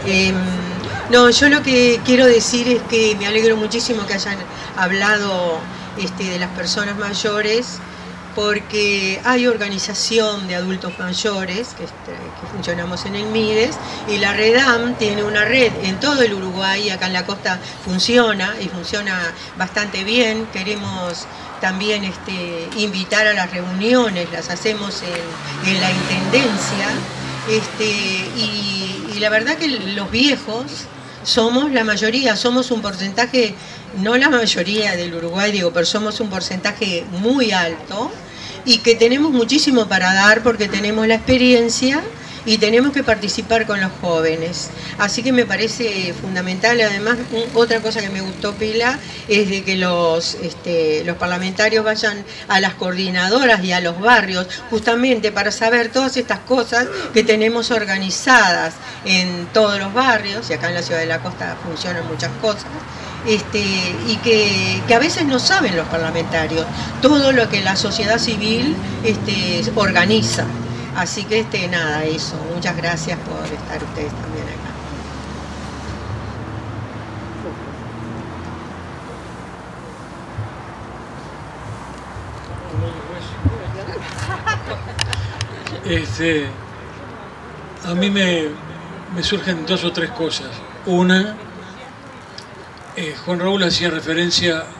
Eh, no, yo lo que quiero decir es que me alegro muchísimo que hayan hablado de las personas mayores, porque hay organización de adultos mayores que funcionamos en el MIDES, y la REDAM tiene una red en todo el Uruguay, acá en la costa funciona y funciona bastante bien. Queremos también invitar a las reuniones, las hacemos en la Intendencia, y la verdad que los viejos somos la mayoría, somos un porcentaje, no la mayoría del Uruguay, digo, pero somos un porcentaje muy alto y que tenemos muchísimo para dar porque tenemos la experiencia y tenemos que participar con los jóvenes. Así que me parece fundamental. Además, otra cosa que me gustó, Pila, es de que los parlamentarios vayan a las coordinadoras y a los barrios, justamente para saber todas estas cosas que tenemos organizadas en todos los barrios, y acá en la Ciudad de la Costa funcionan muchas cosas, y que a veces no saben los parlamentarios todo lo que la sociedad civil organiza. Así que nada, eso. Muchas gracias por estar ustedes también acá. A mí me surgen dos o tres cosas. Una, Juan Raúl hacía referencia a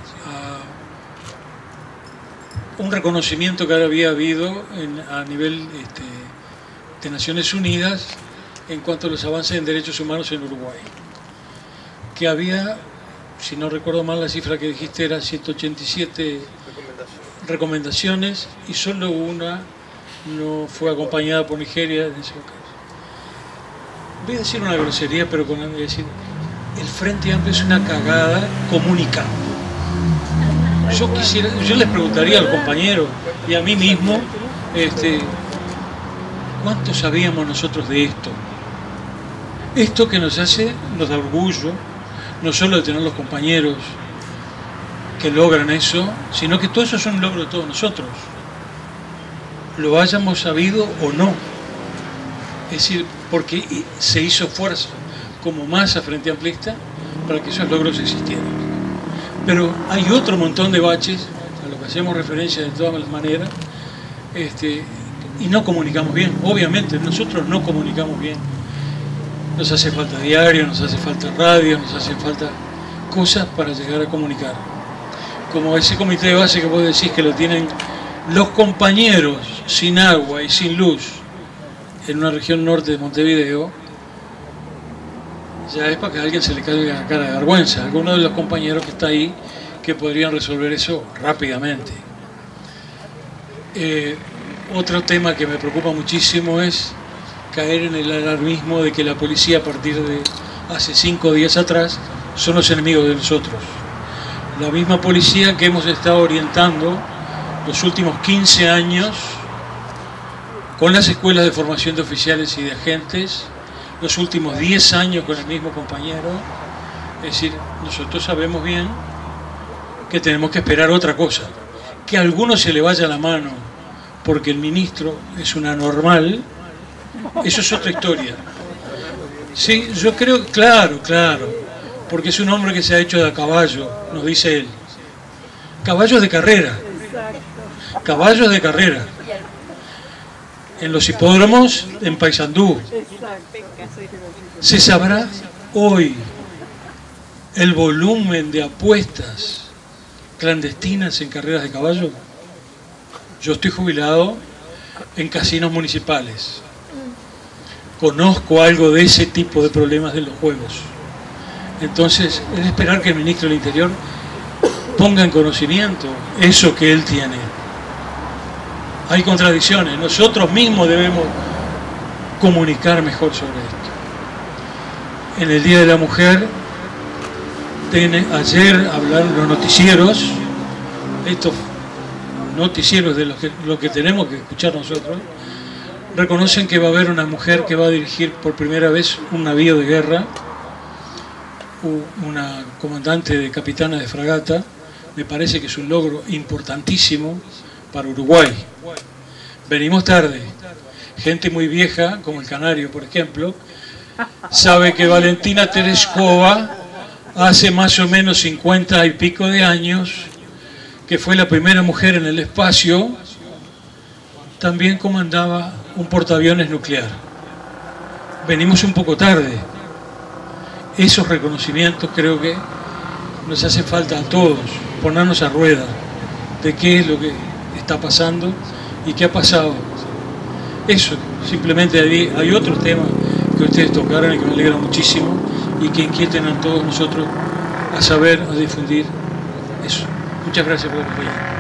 un reconocimiento que había habido a nivel de Naciones Unidas en cuanto a los avances en derechos humanos en Uruguay. Que había, si no recuerdo mal la cifra que dijiste, era 187 recomendaciones y solo una no fue acompañada por Nigeria en ese caso. Voy a decir una grosería, pero voy a decir, el Frente Amplio es una cagada comunicando. Yo les preguntaría al compañero y a mí mismo, ¿cuánto sabíamos nosotros de esto? Esto que nos da orgullo, no solo de tener los compañeros que logran eso, sino que todo eso es un logro de todos nosotros, lo hayamos sabido o no. Es decir, porque se hizo fuerza como masa frente amplista para que esos logros existieran. Pero hay otro montón de baches a los que hacemos referencia de todas las maneras, y no comunicamos bien. Obviamente nosotros no comunicamos bien. Nos hace falta diario, nos hace falta radio, nos hace falta cosas para llegar a comunicar. Como ese comité de base que vos decís que lo tienen los compañeros sin agua y sin luz en una región norte de Montevideo, ya es para que a alguien se le caiga la cara de vergüenza. Algunos de los compañeros que está ahí que podrían resolver eso rápidamente. Otro tema que me preocupa muchísimo es caer en el alarmismo de que la policía a partir de hace 5 días atrás son los enemigos de nosotros. La misma policía que hemos estado orientando los últimos 15 años con las escuelas de formación de oficiales y de agentes, los últimos 10 años con el mismo compañero. Es decir, nosotros sabemos bien que tenemos que esperar otra cosa, que a alguno se le vaya la mano porque el ministro es un anormal, eso es otra historia. Sí, yo creo, claro, porque es un hombre que se ha hecho de a caballo, nos dice él. Caballos de carrera, caballos de carrera. En los hipódromos, en Paysandú. ¿Se sabrá hoy el volumen de apuestas clandestinas en carreras de caballo? Yo estoy jubilado en casinos municipales. Conozco algo de ese tipo de problemas de los juegos. Entonces, es esperar que el ministro del Interior ponga en conocimiento eso que él tiene. Hay contradicciones, nosotros mismos debemos comunicar mejor sobre esto. En el Día de la Mujer, ayer hablaron los noticieros, estos noticieros de lo que tenemos que escuchar nosotros, reconocen que va a haber una mujer que va a dirigir por primera vez un navío de guerra, una comandante de capitana de fragata. Me parece que es un logro importantísimo para Uruguay. Venimos tarde. Gente muy vieja, como el Canario, por ejemplo, sabe que Valentina Tereshkova, hace más o menos 50 y pico de años, que fue la primera mujer en el espacio, también comandaba un portaaviones nuclear. Venimos un poco tarde. Esos reconocimientos creo que nos hace falta a todos, ponernos a rueda de qué es lo que está pasando y qué ha pasado. Eso, simplemente hay otros temas que ustedes tocaron y que me alegra muchísimo y que inquieten a todos nosotros a saber, a difundir eso. Muchas gracias por acompañarme.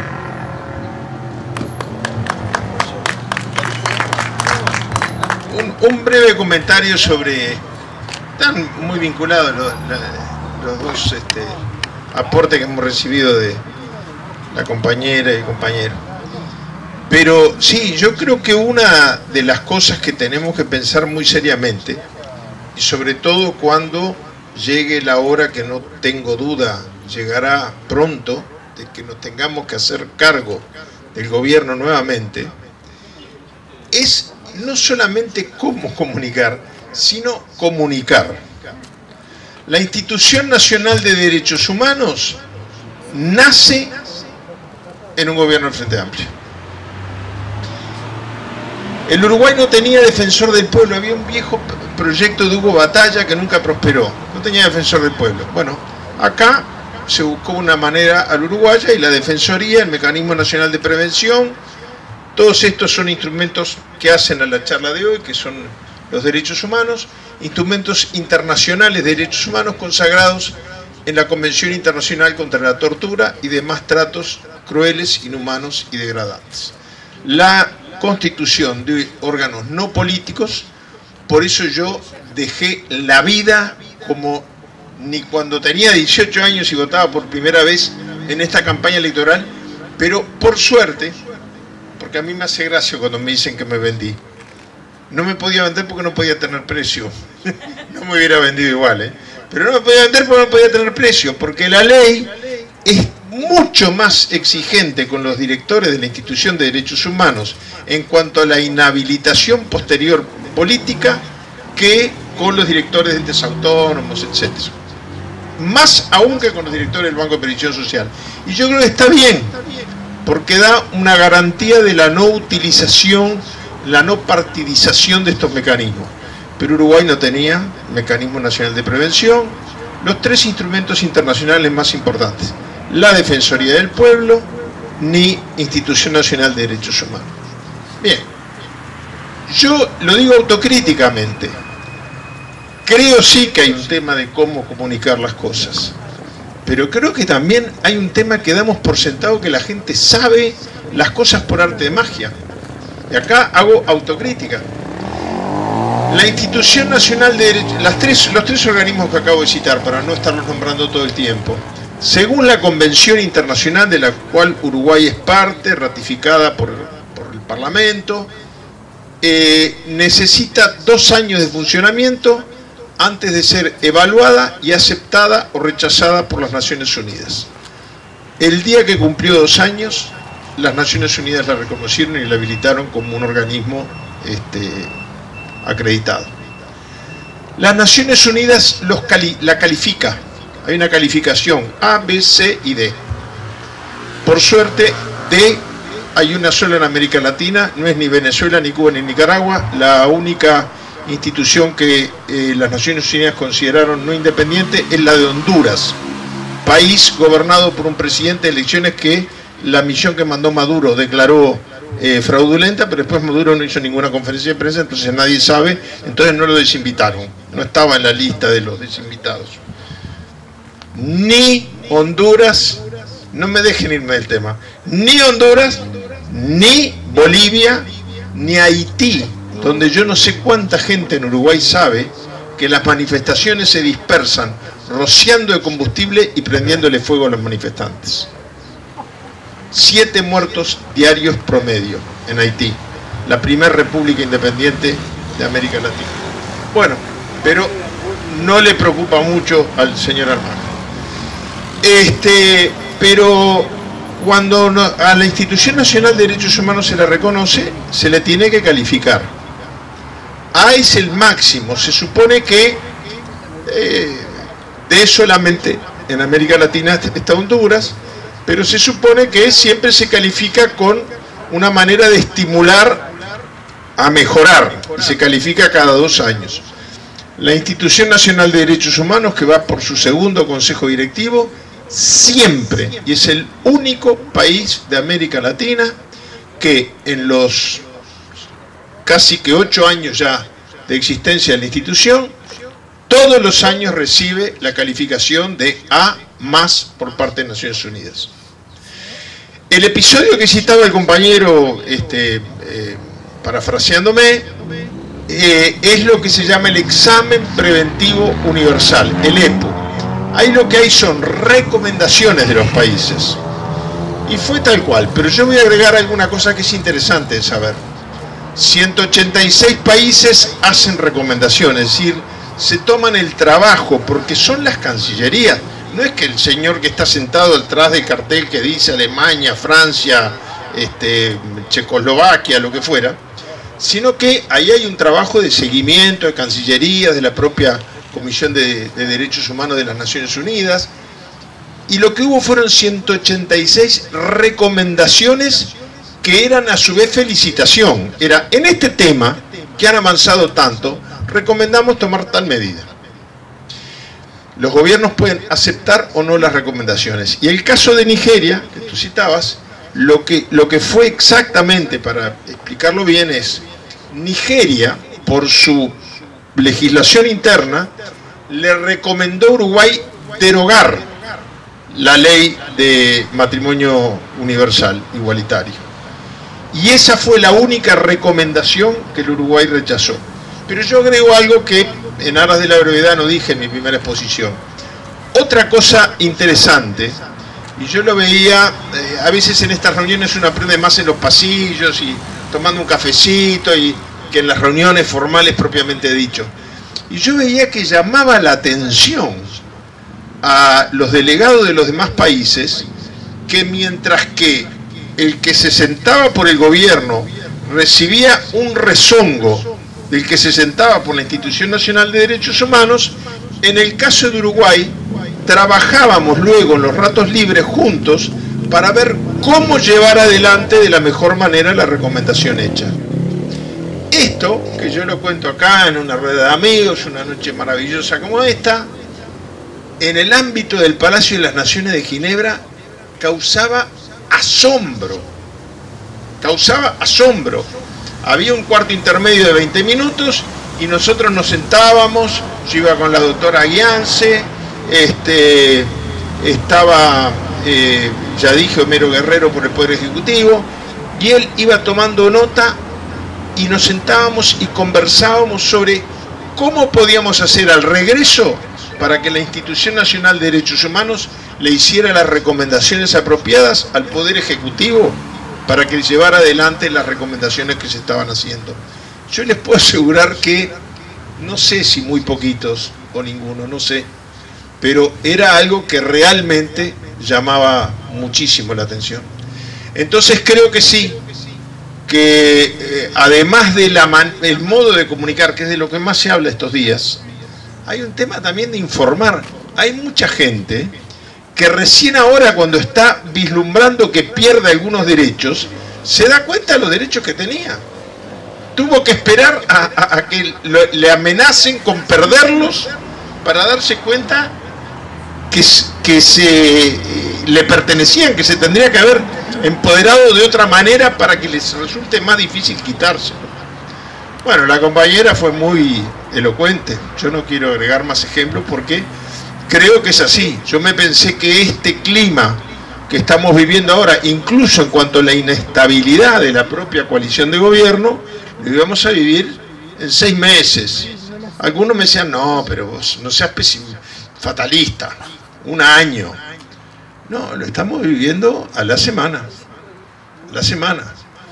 Un breve comentario sobre, están muy vinculados los dos aportes que hemos recibido de la compañera y el compañero. Pero sí, yo creo que una de las cosas que tenemos que pensar muy seriamente, y sobre todo cuando llegue la hora que no tengo duda, llegará pronto, de que nos tengamos que hacer cargo del gobierno nuevamente, es no solamente cómo comunicar, sino comunicar. La Institución Nacional de Derechos Humanos nace en un gobierno del Frente Amplio. El Uruguay no tenía defensor del pueblo, había un viejo proyecto de Hugo Batalla que nunca prosperó, no tenía defensor del pueblo. Bueno, acá se buscó una manera al uruguaya y la Defensoría, el Mecanismo Nacional de Prevención, todos estos son instrumentos que hacen a la charla de hoy, que son los derechos humanos, instrumentos internacionales de derechos humanos consagrados en la Convención Internacional contra la Tortura y demás tratos crueles, inhumanos y degradantes. La constitución de órganos no políticos, por eso yo dejé la vida como ni cuando tenía 18 años y votaba por primera vez en esta campaña electoral, pero por suerte, porque a mí me hace gracia cuando me dicen que me vendí. No me podía vender porque no podía tener precio. No me hubiera vendido igual, pero no me podía vender porque no podía tener precio, porque la ley es mucho más exigente con los directores de la Institución de Derechos Humanos en cuanto a la inhabilitación posterior política que con los directores de entes autónomos, etc. Más aún que con los directores del Banco de Previsión Social. Y yo creo que está bien, porque da una garantía de la no utilización, la no partidización de estos mecanismos. Pero Uruguay no tenía Mecanismo Nacional de Prevención, los tres instrumentos internacionales más importantes: la Defensoría del Pueblo, ni Institución Nacional de Derechos Humanos. Bien, yo lo digo autocríticamente. Creo sí que hay un tema de cómo comunicar las cosas, pero creo que también hay un tema que damos por sentado, que la gente sabe las cosas por arte de magia. Y acá hago autocrítica. La Institución Nacional de Derechos, los tres organismos que acabo de citar, para no estarlos nombrando todo el tiempo, según la Convención Internacional de la cual Uruguay es parte, ratificada por el Parlamento, necesita 2 años de funcionamiento antes de ser evaluada y aceptada o rechazada por las Naciones Unidas. El día que cumplió 2 años, las Naciones Unidas la reconocieron y la habilitaron como un organismo acreditado. Las Naciones Unidas la califica. Hay una calificación A, B, C y D. Por suerte, D hay una sola en América Latina, no es ni Venezuela, ni Cuba, ni Nicaragua. La única institución que las Naciones Unidas consideraron no independiente es la de Honduras, país gobernado por un presidente de elecciones que la misión que mandó Maduro declaró fraudulenta, pero después Maduro no hizo ninguna conferencia de prensa, entonces nadie sabe, entonces no lo desinvitaron, no estaba en la lista de los desinvitados. Ni Honduras, no me dejen irme del tema, ni Honduras, ni Bolivia, ni Haití, donde yo no sé cuánta gente en Uruguay sabe que las manifestaciones se dispersan rociando de combustible y prendiéndole fuego a los manifestantes. 7 muertos diarios promedio en Haití, la primera república independiente de América Latina. Bueno, pero no le preocupa mucho al señor Almagro. Pero cuando a la Institución Nacional de Derechos Humanos se le reconoce, se le tiene que calificar. A es el máximo. Se supone que de solamente en América Latina está Honduras, pero se supone que siempre se califica con una manera de estimular a mejorar, y se califica cada 2 años. La Institución Nacional de Derechos Humanos, que va por su segundo consejo directivo, siempre, y es el único país de América Latina que en los casi que 8 años ya de existencia de la institución, todos los años recibe la calificación de A+ por parte de Naciones Unidas. El episodio que citaba el compañero, parafraseándome, es lo que se llama el examen preventivo universal, el EPU. Ahí lo que hay son recomendaciones de los países. Y fue tal cual, pero yo voy a agregar alguna cosa que es interesante de saber. 186 países hacen recomendaciones, es decir, se toman el trabajo, porque son las cancillerías. No es que el señor que está sentado detrás del cartel que dice Alemania, Francia, Checoslovaquia, lo que fuera, sino que ahí hay un trabajo de seguimiento de cancillerías, de la propia Comisión de Derechos Humanos de las Naciones Unidas, y lo que hubo fueron 186 recomendaciones que eran a su vez felicitación. Era, en este tema que han avanzado tanto, recomendamos tomar tal medida. Los gobiernos pueden aceptar o no las recomendaciones. Y el caso de Nigeria, que tú citabas, lo que fue exactamente, para explicarlo bien, es Nigeria, por su legislación interna, le recomendó a Uruguay derogar la ley de matrimonio universal, igualitario. Y esa fue la única recomendación que el Uruguay rechazó. Pero yo agrego algo que en aras de la brevedad no dije en mi primera exposición. Otra cosa interesante, y yo lo veía, a veces en estas reuniones uno aprende más en los pasillos y tomando un cafecito y que en las reuniones formales propiamente dicho. Y yo veía que llamaba la atención a los delegados de los demás países que mientras que el que se sentaba por el gobierno recibía un rezongo del que se sentaba por la Institución Nacional de Derechos Humanos, en el caso de Uruguay trabajábamos luego en los ratos libres juntos para ver cómo llevar adelante de la mejor manera la recomendación hecha. Esto, que yo lo cuento acá en una rueda de amigos, una noche maravillosa como esta, en el ámbito del Palacio de las Naciones de Ginebra, causaba asombro. Causaba asombro. Había un cuarto intermedio de 20 minutos y nosotros nos sentábamos, yo iba con la doctora Guiance, estaba, ya dije, Homero Guerrero por el Poder Ejecutivo, y él iba tomando nota y nos sentábamos y conversábamos sobre cómo podíamos hacer al regreso para que la Institución Nacional de Derechos Humanos le hiciera las recomendaciones apropiadas al Poder Ejecutivo para que llevara adelante las recomendaciones que se estaban haciendo. Yo les puedo asegurar que, no sé si muy poquitos o ninguno, no sé, pero era algo que realmente llamaba muchísimo la atención. Entonces creo que sí, que además del modo de comunicar, que es de lo que más se habla estos días, hay un tema también de informar. Hay mucha gente que recién ahora, cuando está vislumbrando que pierde algunos derechos, se da cuenta de los derechos que tenía. Tuvo que esperar a que le amenacen con perderlos para darse cuenta que le pertenecían, que se tendría que haber empoderado de otra manera para que les resulte más difícil quitárselo. Bueno, la compañera fue muy elocuente. Yo no quiero agregar más ejemplos porque creo que es así. Yo me pensé que este clima que estamos viviendo ahora, incluso en cuanto a la inestabilidad de la propia coalición de gobierno, lo íbamos a vivir en 6 meses. Algunos me decían, no, pero vos no seas fatalista, 1 año. No, lo estamos viviendo a la semana. A la semana.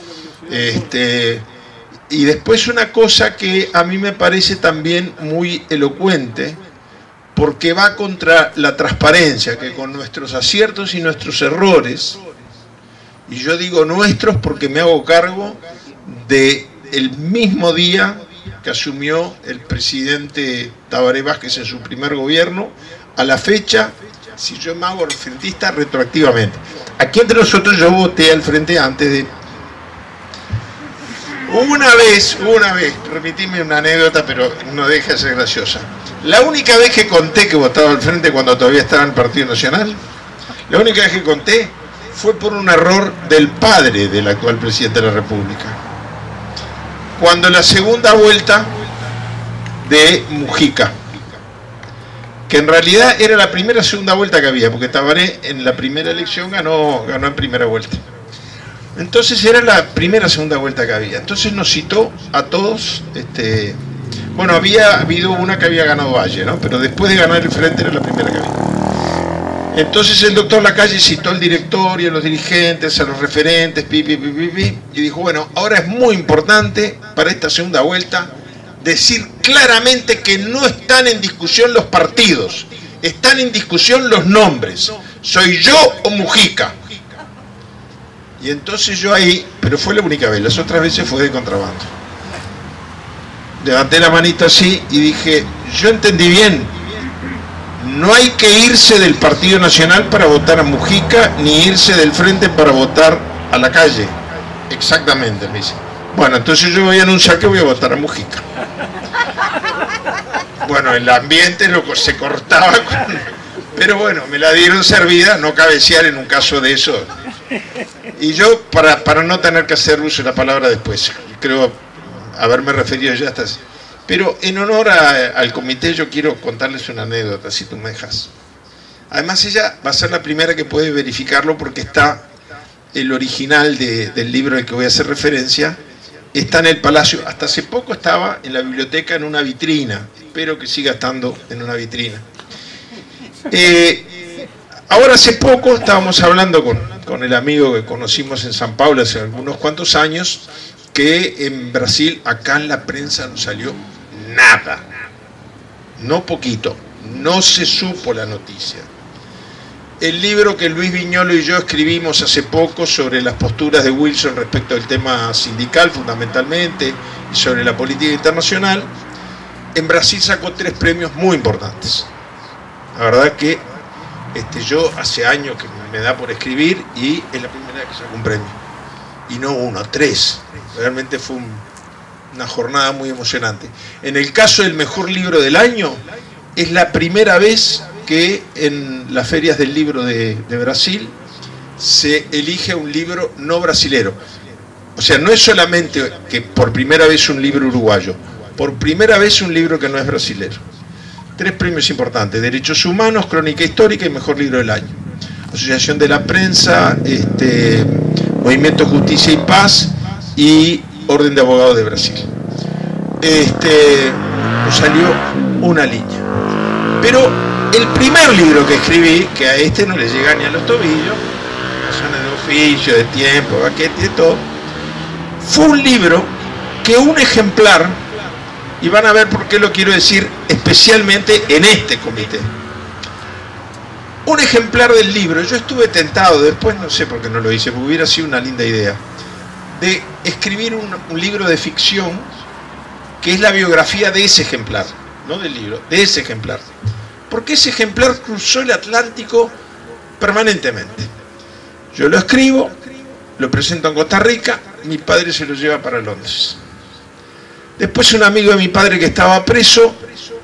Y después una cosa que a mí me parece también muy elocuente, porque va contra la transparencia, que con nuestros aciertos y nuestros errores, y yo digo nuestros porque me hago cargo del mismo día que asumió el presidente Tabaré Vázquez en su primer gobierno, a la fecha, si yo me hago frentista retroactivamente. Aquí entre nosotros yo voté al frente antes de... Una vez, repetime una anécdota, pero no deja de ser graciosa. La única vez que conté que votaba al frente cuando todavía estaba en el Partido Nacional, la única vez que conté fue por un error del padre del actual presidente de la República. Cuando la segunda vuelta de Mujica, que en realidad era la segunda vuelta que había, porque Tabaré en la primera elección ganó en primera vuelta. Entonces era la segunda vuelta que había. Entonces nos citó a todos, bueno, había habido una que había ganado Valle, ¿no? Pero después de ganar el frente era la primera que había. Entonces el doctor Lacalle citó al directorio, a los dirigentes, a los referentes, y dijo, bueno, ahora es muy importante para esta segunda vuelta decir claramente que no están en discusión los partidos, están en discusión los nombres. ¿Soy yo o Mujica? Y entonces yo ahí, pero fue la única vez, las otras veces fue de contrabando. Levanté la manita así y dije, yo entendí bien, no hay que irse del Partido Nacional para votar a Mujica, ni irse del frente para votar a Lacalle. Exactamente, me dice. Bueno, entonces yo voy a anunciar que voy a votar a Mujica. Bueno, el ambiente se cortaba, pero bueno, me la dieron servida, no cabecear en un caso de eso. Y yo, para no tener que hacer uso de la palabra después, creo haberme referido ya hasta... Pero en honor al comité yo quiero contarles una anécdota, si tú me dejas. Además ella va a ser la primera que puede verificarlo porque está el original del libro al que voy a hacer referencia, está en el Palacio. Hasta hace poco estaba en la biblioteca en una vitrina, espero que siga estando en una vitrina. Ahora hace poco estábamos hablando con el amigo que conocimos en San Pablo hace algunos cuantos años, que en Brasil, acá en la prensa no salió nada, no poquito, no se supo la noticia. El libro que Luis Viñolo y yo escribimos hace poco sobre las posturas de Wilson respecto al tema sindical fundamentalmente y sobre la política internacional, en Brasil sacó 3 premios muy importantes. La verdad que yo hace años que me da por escribir y es la primera vez que saco un premio. Y no 1, 3. Realmente fue una jornada muy emocionante. En el caso del mejor libro del año, es la primera vez que en las ferias del libro de Brasil se elige un libro no brasilero. O sea, no es solamente que por primera vez un libro uruguayo, por primera vez un libro que no es brasilero. 3 premios importantes: Derechos Humanos, Crónica Histórica y Mejor Libro del Año. Asociación de la Prensa, Movimiento Justicia y Paz y Orden de Abogados de Brasil. Nos salió una línea. Pero el primer libro que escribí, que a no le llega ni a los tobillos, razones de oficio, de tiempo, baquete, de todo, fue un libro que un ejemplar, y van a ver por qué lo quiero decir especialmente en este comité, un ejemplar del libro, yo estuve tentado, después no sé por qué no lo hice, porque hubiera sido una linda idea, de escribir un libro de ficción que es la biografía de ese ejemplar, no del libro, de ese ejemplar. Porque ese ejemplar cruzó el Atlántico permanentemente. Yo lo escribo, lo presento en Costa Rica, mi padre se lo lleva para Londres. Después un amigo de mi padre que estaba preso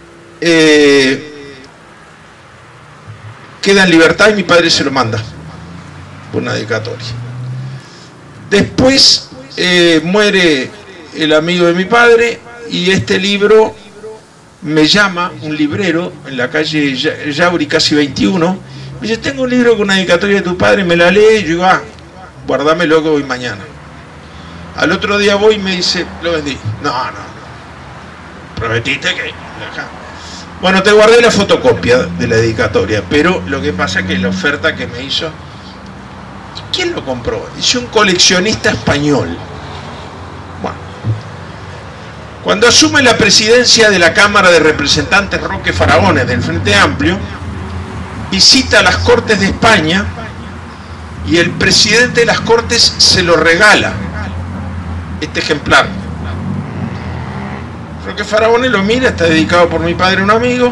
queda en libertad y mi padre se lo manda por una dedicatoria. Después muere el amigo de mi padre y este libro me llama un librero en la calle Yauri, casi 21, me dice: tengo un libro con una dedicatoria de tu padre, me la lee, y yo digo: guardámelo que voy mañana. Al otro día voy y me dice: lo vendí. No, prometiste que... Bueno, te guardé la fotocopia de la dedicatoria, pero lo que pasa es que la oferta que me hizo... ¿Quién lo compró? Dice un coleccionista español. Bueno. Cuando asume la presidencia de la Cámara de Representantes Roque Faraones del Frente Amplio, visita las Cortes de España y el presidente de las Cortes se lo regala, este ejemplar. Roque Faraone lo mira, está dedicado por mi padre a un amigo,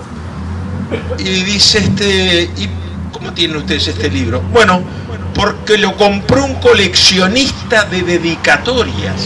y dice, ¿y cómo tienen ustedes este libro? Bueno, porque lo compró un coleccionista de dedicatorias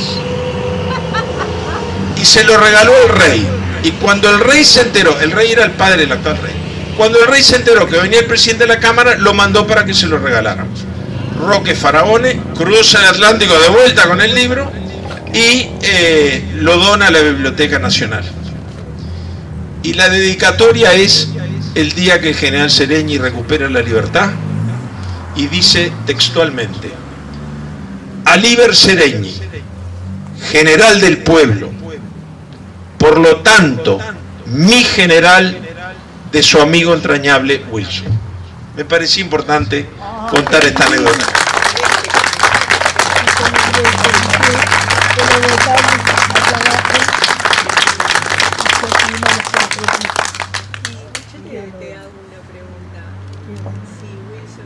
y se lo regaló al rey. Y cuando el rey se enteró, el rey era el padre del actual rey, cuando el rey se enteró que venía el presidente de la Cámara, lo mandó para que se lo regalaran. Roque Faraone cruza el Atlántico de vuelta con el libro y lo dona a la Biblioteca Nacional. Y la dedicatoria es el día que el general Seregni recupera la libertad, y dice textualmente: Alíber Seregni, general del pueblo, por lo tanto, mi general, de su amigo entrañable Wilson. Me parecía importante contar esta anécdota. Te hago una pregunta. Si Wilson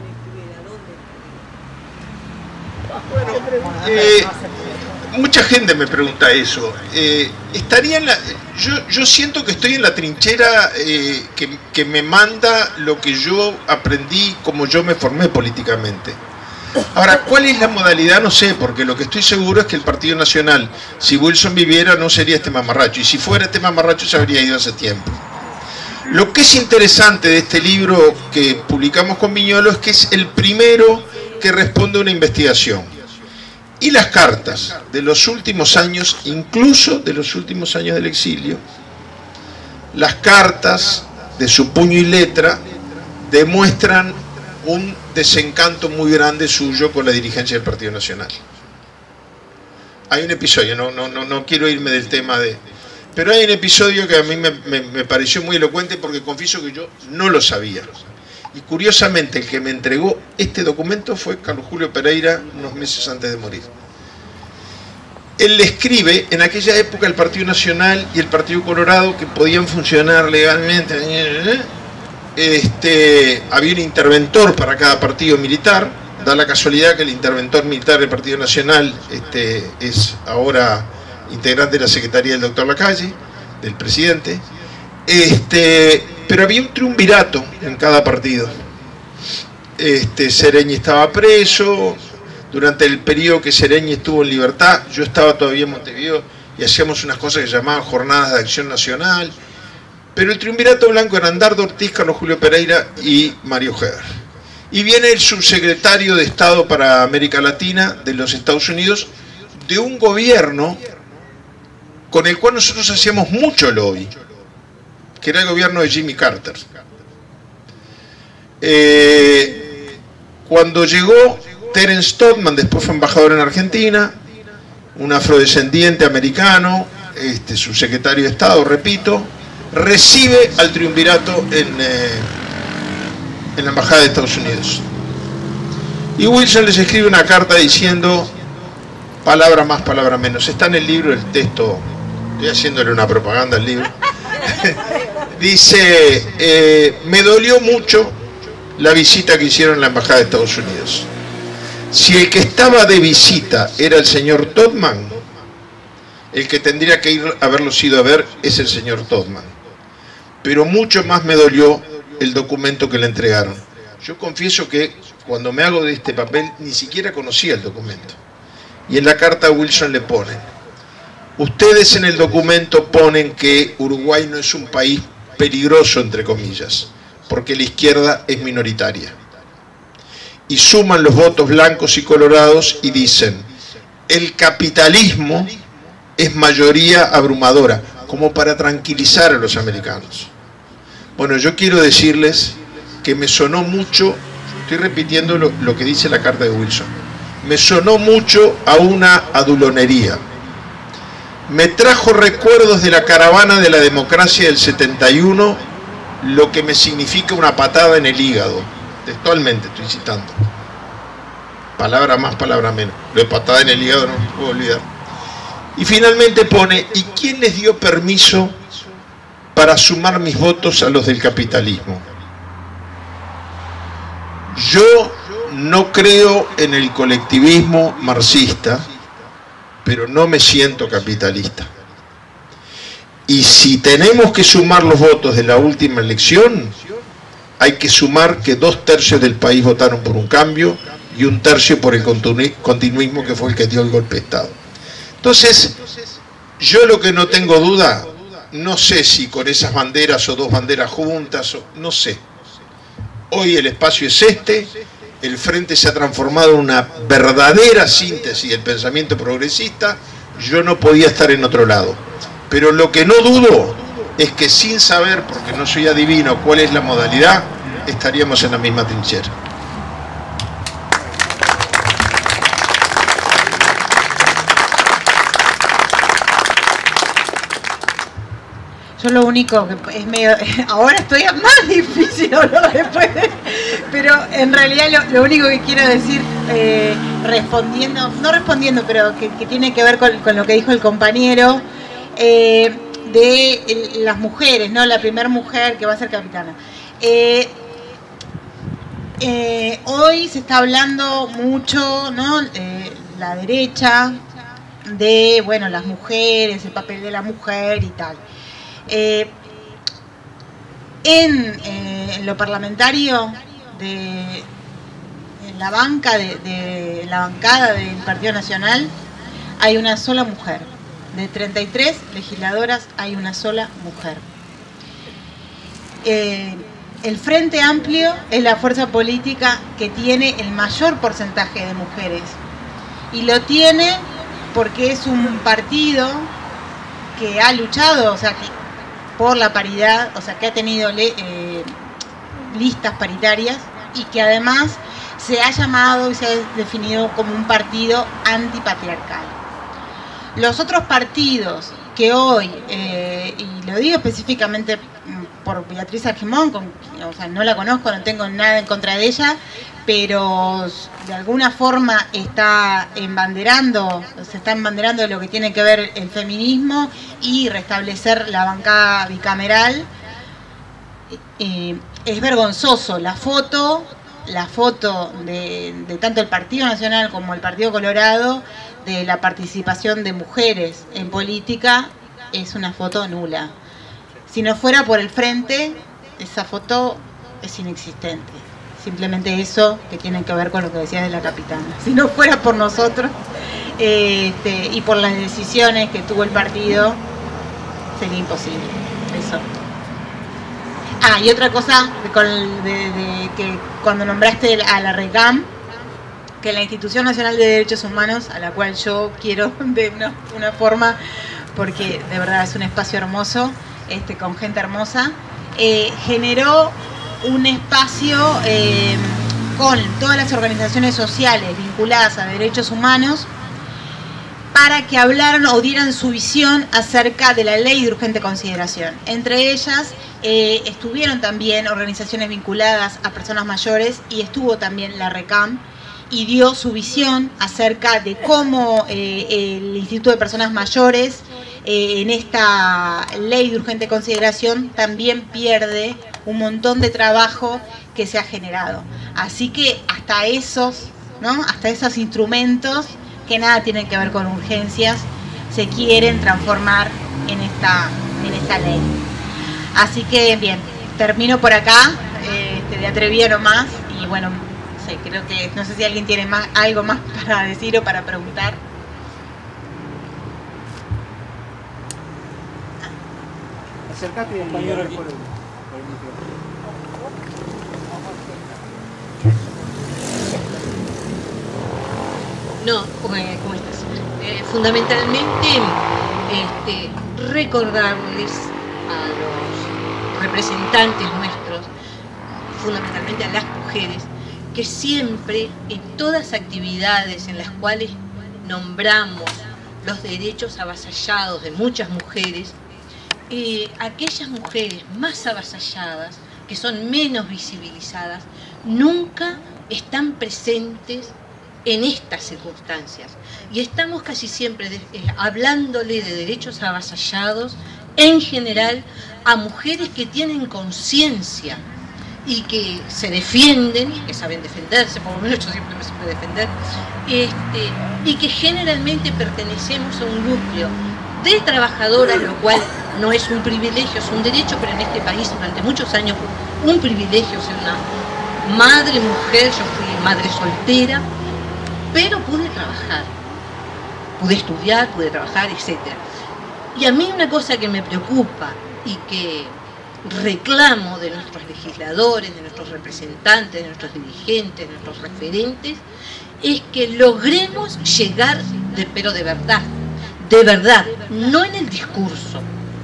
estuviera, ¿dónde? Mucha gente me pregunta eso. Estaría en la, yo siento que estoy en la trinchera que me manda lo que yo aprendí, como yo me formé políticamente. Ahora, ¿cuál es la modalidad? No sé, porque lo que estoy seguro es que el Partido Nacional, si Wilson viviera, no sería este mamarracho, y si fuera este mamarracho se habría ido hace tiempo. Lo que es interesante de este libro que publicamos con Viñolo es que es el primero que responde a una investigación. Y las cartas de los últimos años, incluso de los últimos años del exilio, las cartas de su puño y letra demuestran un desencanto muy grande suyo con la dirigencia del Partido Nacional. Hay un episodio, no quiero irme del tema pero hay un episodio que a mí me pareció muy elocuente, porque confieso que yo no lo sabía. Y curiosamente, el que me entregó este documento fue Carlos Julio Pereira, unos meses antes de morir. Él le escribe, en aquella época el Partido Nacional y el Partido Colorado, que podían funcionar legalmente, había un interventor para cada partido militar. Da la casualidad que el interventor militar del Partido Nacional es ahora integrante de la Secretaría del doctor Lacalle, del presidente. Pero había un triunvirato en cada partido. Seregni estaba preso. Durante el periodo que Seregni estuvo en libertad, yo estaba todavía en Montevideo y hacíamos unas cosas que se llamaban Jornadas de Acción Nacional. Pero el triunvirato blanco era Andardo Ortiz, Carlos Julio Pereira y Mario Heber. Y viene el subsecretario de Estado para América Latina de los Estados Unidos, de un gobierno con el cual nosotros hacíamos mucho lobby, que era el gobierno de Jimmy Carter. Cuando llegó Terence Todman, después fue embajador en Argentina, un afrodescendiente americano, subsecretario de Estado, repito, recibe al triunvirato en la embajada de Estados Unidos. Y Wilson les escribe una carta diciendo, palabra más, palabra menos. Está en el libro el texto, estoy haciéndole una propaganda al libro. Dice, me dolió mucho la visita que hicieron en la embajada de Estados Unidos. Si el que estaba de visita era el señor Todman, el que tendría que haberlos ido a ver es el señor Todman. Pero mucho más me dolió el documento que le entregaron. Yo confieso que cuando me hago de este papel ni siquiera conocía el documento. Y en la carta Wilson le pone, ustedes en el documento ponen que Uruguay no es un país peligroso, entre comillas, porque la izquierda es minoritaria. Y suman los votos blancos y colorados y dicen, el capitalismo es mayoría abrumadora, como para tranquilizar a los americanos. Bueno, yo quiero decirles que me sonó mucho, estoy repitiendo lo que dice la carta de Wilson, me sonó mucho a una adulonería. Me trajo recuerdos de la caravana de la democracia del 71, lo que me significa una patada en el hígado. Textualmente estoy citando. Palabra más, palabra menos. Lo de patada en el hígado no me puedo olvidar. Y finalmente pone, ¿y quién les dio permiso para sumar mis votos a los del capitalismo? Yo no creo en el colectivismo marxista, pero no me siento capitalista. Y si tenemos que sumar los votos de la última elección, hay que sumar que 2/3 del país votaron por un cambio y 1/3 por el continuismo, que fue el que dio el golpe de Estado. Entonces, yo lo que no tengo duda, no sé si con esas banderas o 2 banderas juntas, no sé. Hoy el espacio es este, el Frente se ha transformado en una verdadera síntesis del pensamiento progresista, yo no podía estar en otro lado. Pero lo que no dudo es que sin saber, porque no soy adivino, cuál es la modalidad, estaríamos en la misma trinchera. Yo lo único que es medio... Ahora estoy más difícil hablar después, pero en realidad lo único que quiero decir, no respondiendo, pero que tiene que ver con lo que dijo el compañero, de las mujeres, ¿no? La primera mujer que va a ser capitana. Hoy se está hablando mucho, ¿no? La derecha, de, bueno, las mujeres, el papel de la mujer y tal. En lo parlamentario, en la banca de la bancada del Partido Nacional, hay una sola mujer. De 33 legisladoras hay una sola mujer. El Frente Amplio es la fuerza política que tiene el mayor porcentaje de mujeres. Y lo tiene porque es un partido que ha luchado, o sea, por la paridad, o sea, que ha tenido listas paritarias y que además se ha llamado y se ha definido como un partido antipatriarcal. Los otros partidos que hoy, y lo digo específicamente por Beatriz Argemón, o sea, no la conozco, no tengo nada en contra de ella, pero de alguna forma se está embanderando de lo que tiene que ver el feminismo y restablecer la bancada bicameral. Es vergonzoso la foto de tanto el Partido Nacional como el Partido Colorado, de la participación de mujeres en política, es una foto nula. Si no fuera por el Frente, esa foto es inexistente. Simplemente eso que tiene que ver con lo que decías de la capitana. Si no fuera por nosotros y por las decisiones que tuvo el partido, sería imposible. Eso. Ah, y otra cosa, que cuando nombraste a la RECAM, que la Institución Nacional de Derechos Humanos, a la cual yo quiero de una forma, porque de verdad es un espacio hermoso, con gente hermosa, generó un espacio con todas las organizaciones sociales vinculadas a derechos humanos para que hablaran o dieran su visión acerca de la ley de urgente consideración. Entre ellas estuvieron también organizaciones vinculadas a personas mayores y estuvo también la RECAM, y dio su visión acerca de cómo el Instituto de Personas Mayores en esta ley de urgente consideración también pierde un montón de trabajo que se ha generado. Así que hasta esos, ¿no? Hasta esos instrumentos que nada tienen que ver con urgencias se quieren transformar en esta ley. Así que bien, termino por acá, de atrevida nomás, y bueno, creo que no sé si alguien tiene algo más para decir o para preguntar. Acércate, compañero, aquí. No, ¿cómo estás? Fundamentalmente, recordarles a los representantes nuestros, fundamentalmente a las mujeres, que siempre en todas actividades en las cuales nombramos los derechos avasallados de muchas mujeres, aquellas mujeres más avasalladas, que son menos visibilizadas, nunca están presentes en estas circunstancias. Y estamos casi siempre hablándole de derechos avasallados en general a mujeres que tienen conciencia y que se defienden, y que saben defenderse, por lo menos yo siempre me supe defender, y que generalmente pertenecemos a un núcleo de trabajadoras, lo cual no es un privilegio, es un derecho, pero en este país durante muchos años fue un privilegio ser una madre, mujer. Yo fui madre soltera, pero pude trabajar, pude estudiar, pude trabajar, etc. Y a mí una cosa que me preocupa y que reclamo de nuestros legisladores, de nuestros representantes, de nuestros dirigentes, de nuestros referentes, es que logremos llegar, pero de verdad, no en el discurso.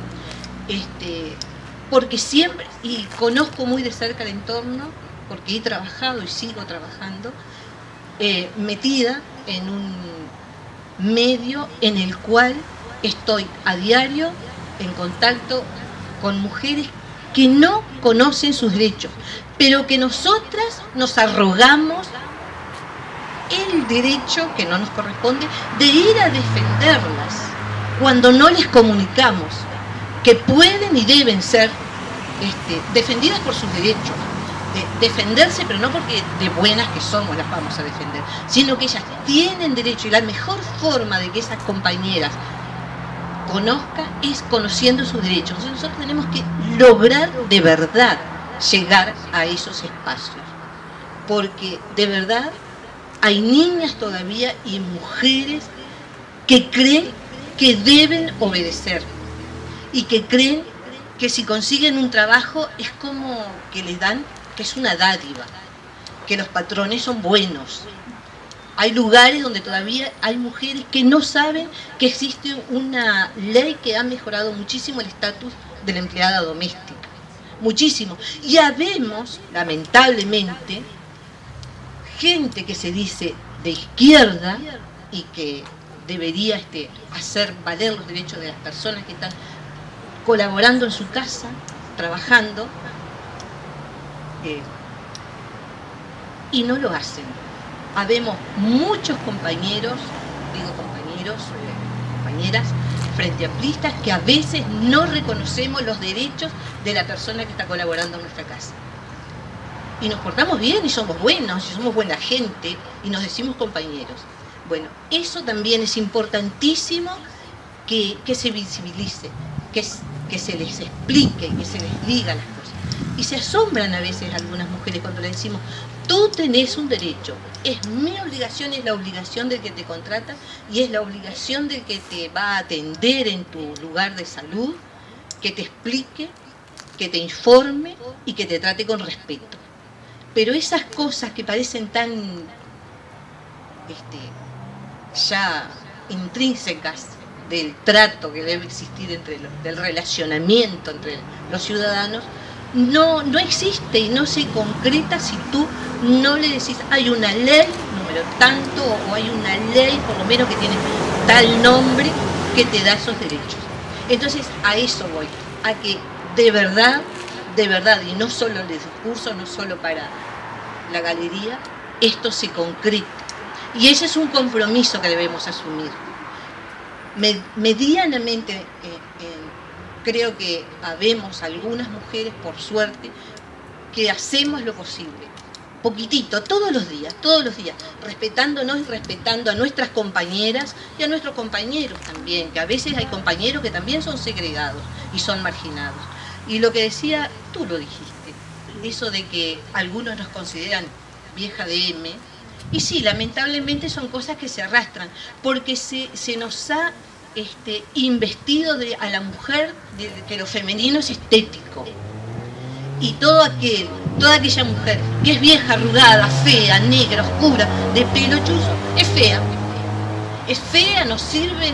Porque siempre, y conozco muy de cerca el entorno, porque he trabajado y sigo trabajando, metida en un medio en el cual estoy a diario en contacto con mujeres que no conocen sus derechos, pero que nosotras nos arrogamos el derecho que no nos corresponde de ir a defenderlas cuando no les comunicamos que pueden y deben ser defendidas por sus derechos, defenderse, pero no porque de buenas que somos las vamos a defender, sino que ellas tienen derecho, y la mejor forma de que esas compañeras conozcan es conociendo sus derechos. Entonces nosotros tenemos que lograr de verdad llegar a esos espacios, porque de verdad hay niñas todavía y mujeres que creen que deben obedecer y que creen que si consiguen un trabajo es como que les dan, que es una dádiva, que los patrones son buenos. Hay lugares donde todavía hay mujeres que no saben que existe una ley que ha mejorado muchísimo el estatus de la empleada doméstica. Muchísimo. Y habemos, lamentablemente, gente que se dice de izquierda y que debería hacer valer los derechos de las personas que están colaborando en su casa, trabajando, y no lo hacen. Habemos muchos compañeros, compañeras, frente amplistas, que a veces no reconocemos los derechos de la persona que está colaborando en nuestra casa. Y nos portamos bien y somos buenos, y somos buena gente, y nos decimos compañeros. Bueno, eso también es importantísimo que se visibilice, que se les explique, que se les diga las cosas. Y se asombran a veces algunas mujeres cuando le decimos: tú tenés un derecho, es mi obligación, es la obligación del que te contrata y es la obligación del que te va a atender en tu lugar de salud, que te explique, que te informe y que te trate con respeto. Pero esas cosas que parecen tan ya intrínsecas del trato que debe existir del relacionamiento entre los ciudadanos, no existe y no se concreta si tú no le decís: hay una ley número tanto, o hay una ley por lo menos que tiene tal nombre que te da esos derechos. Entonces a eso voy, a que de verdad, y no solo en el discurso, no solo para la galería, esto se concrete. Y ese es un compromiso que debemos asumir. Medianamente creo que habemos algunas mujeres, por suerte, que hacemos lo posible, poquitito, todos los días, respetándonos y respetando a nuestras compañeras y a nuestros compañeros también, que a veces hay compañeros que también son segregados y son marginados. Y lo que decía, tú lo dijiste, eso de que algunos nos consideran vieja DM, y sí, lamentablemente son cosas que se arrastran, porque se nos ha investido a la mujer de que lo femenino es estético. Y toda aquella mujer que es vieja, arrugada, fea, negra, oscura, de pelo chuzo, es fea. Es fea, no sirve,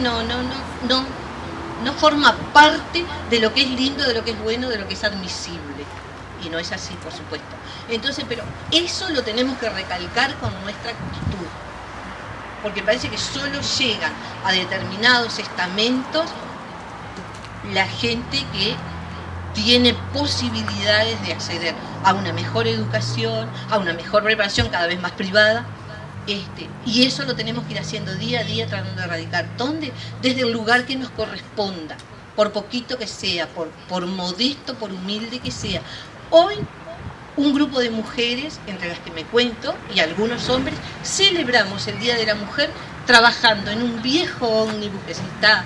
no forma parte de lo que es lindo, de lo que es bueno, de lo que es admisible. Y no es así, por supuesto. Entonces, pero eso lo tenemos que recalcar con nuestra actitud. Porque parece que solo llegan a determinados estamentos la gente que tiene posibilidades de acceder a una mejor educación, a una mejor preparación cada vez más privada. Y eso lo tenemos que ir haciendo día a día, tratando de erradicar. ¿Dónde? Desde el lugar que nos corresponda, por poquito que sea, por modesto, por humilde que sea. Hoy, un grupo de mujeres, entre las que me cuento, y algunos hombres, celebramos el Día de la Mujer trabajando en un viejo ómnibus que se está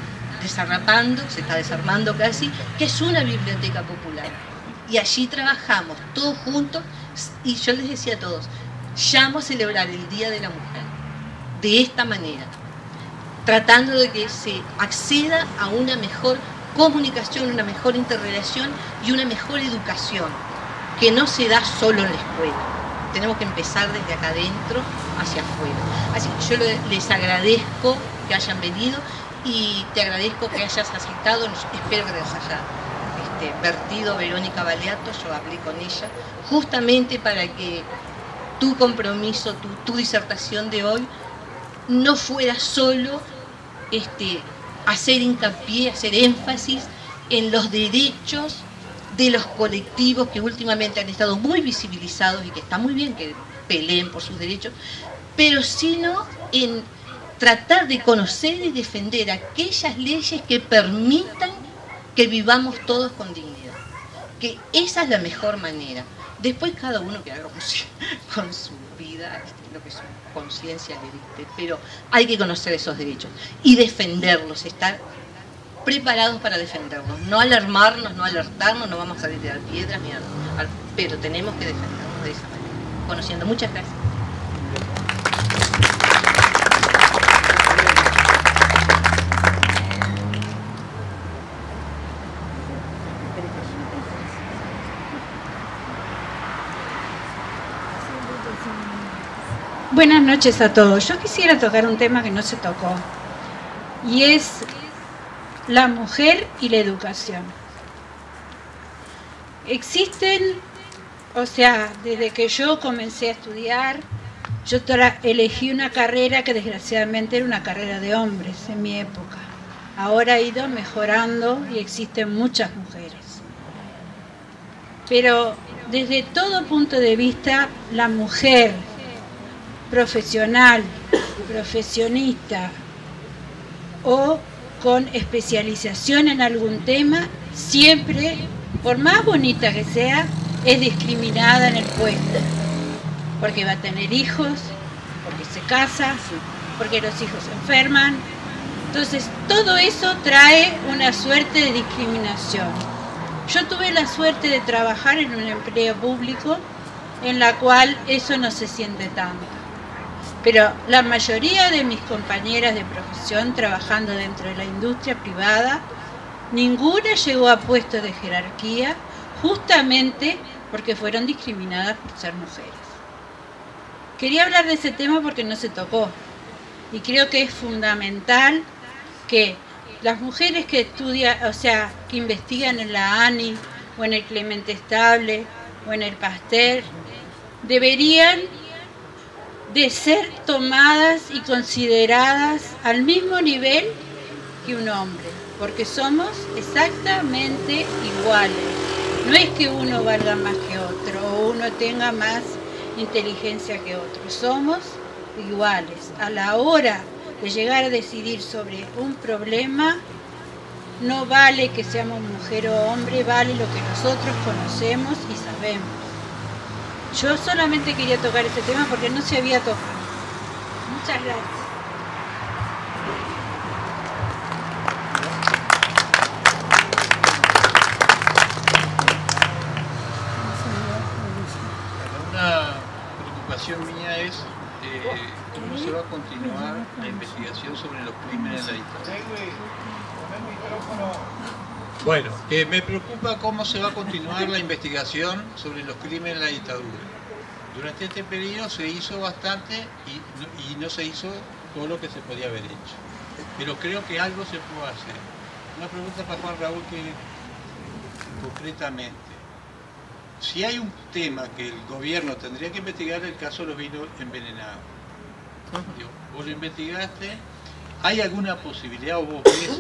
desarrapando, se está desarmando casi, que es una biblioteca popular. Y allí trabajamos todos juntos y yo les decía a todos, llamo a celebrar el Día de la Mujer de esta manera, tratando de que se acceda a una mejor comunicación, una mejor interrelación y una mejor educación, que no se da solo en la escuela. Tenemos que empezar desde acá adentro hacia afuera. Así que yo les agradezco que hayan venido y te agradezco que hayas aceptado, espero que te haya vertido Verónica Baleato, yo hablé con ella, justamente para que tu compromiso, tu disertación de hoy no fuera solo hacer hincapié, hacer énfasis en los derechos de los colectivos que últimamente han estado muy visibilizados y que está muy bien que peleen por sus derechos, pero sino en tratar de conocer y defender aquellas leyes que permitan que vivamos todos con dignidad, que esa es la mejor manera. Después cada uno que haga con su vida lo que su conciencia le dicte, pero hay que conocer esos derechos y defenderlos, estar preparados para defenderlos, no alarmarnos, no alertarnos, no vamos a salir de dar piedras, pero tenemos que defendernos de esa manera, conociendo. Muchas gracias. Buenas noches a todos. Yo quisiera tocar un tema que no se tocó, y es la mujer y la educación. Existen, o sea, desde que yo comencé a estudiar, yo elegí una carrera que desgraciadamente era una carrera de hombres en mi época. Ahora ha ido mejorando y existen muchas mujeres. Pero desde todo punto de vista, la mujer profesional, profesionista o con especialización en algún tema, siempre, por más bonita que sea, es discriminada en el puesto, porque va a tener hijos, porque se casa, porque los hijos se enferman. Entonces, todo eso trae una suerte de discriminación. Yo tuve la suerte de trabajar en un empleo público en la cual eso no se siente tanto. Pero la mayoría de mis compañeras de profesión trabajando dentro de la industria privada, ninguna llegó a puestos de jerarquía justamente porque fueron discriminadas por ser mujeres. Quería hablar de ese tema porque no se tocó y creo que es fundamental que las mujeres que estudian, o sea, que investigan en la ANI o en el Clemente Estable o en el Pasteur, deberían de ser tomadas y consideradas al mismo nivel que un hombre, porque somos exactamente iguales. No es que uno valga más que otro o uno tenga más inteligencia que otro, somos iguales. A la hora de llegar a decidir sobre un problema, no vale que seamos mujer o hombre, vale lo que nosotros conocemos y sabemos. Yo solamente quería tocar este tema porque no se había tocado. Muchas gracias. Una preocupación mía es cómo se va a continuar la investigación sobre los crímenes de la dictadura. Bueno, me preocupa cómo se va a continuar la investigación sobre los crímenes de la dictadura. Durante este periodo se hizo bastante y no se hizo todo lo que se podía haber hecho. Pero creo que algo se puede hacer. Una pregunta para Juan Raúl que concretamente, si hay un tema que el gobierno tendría que investigar, el caso de los vinos envenenados. Vos lo investigaste, ¿hay alguna posibilidad o vos ves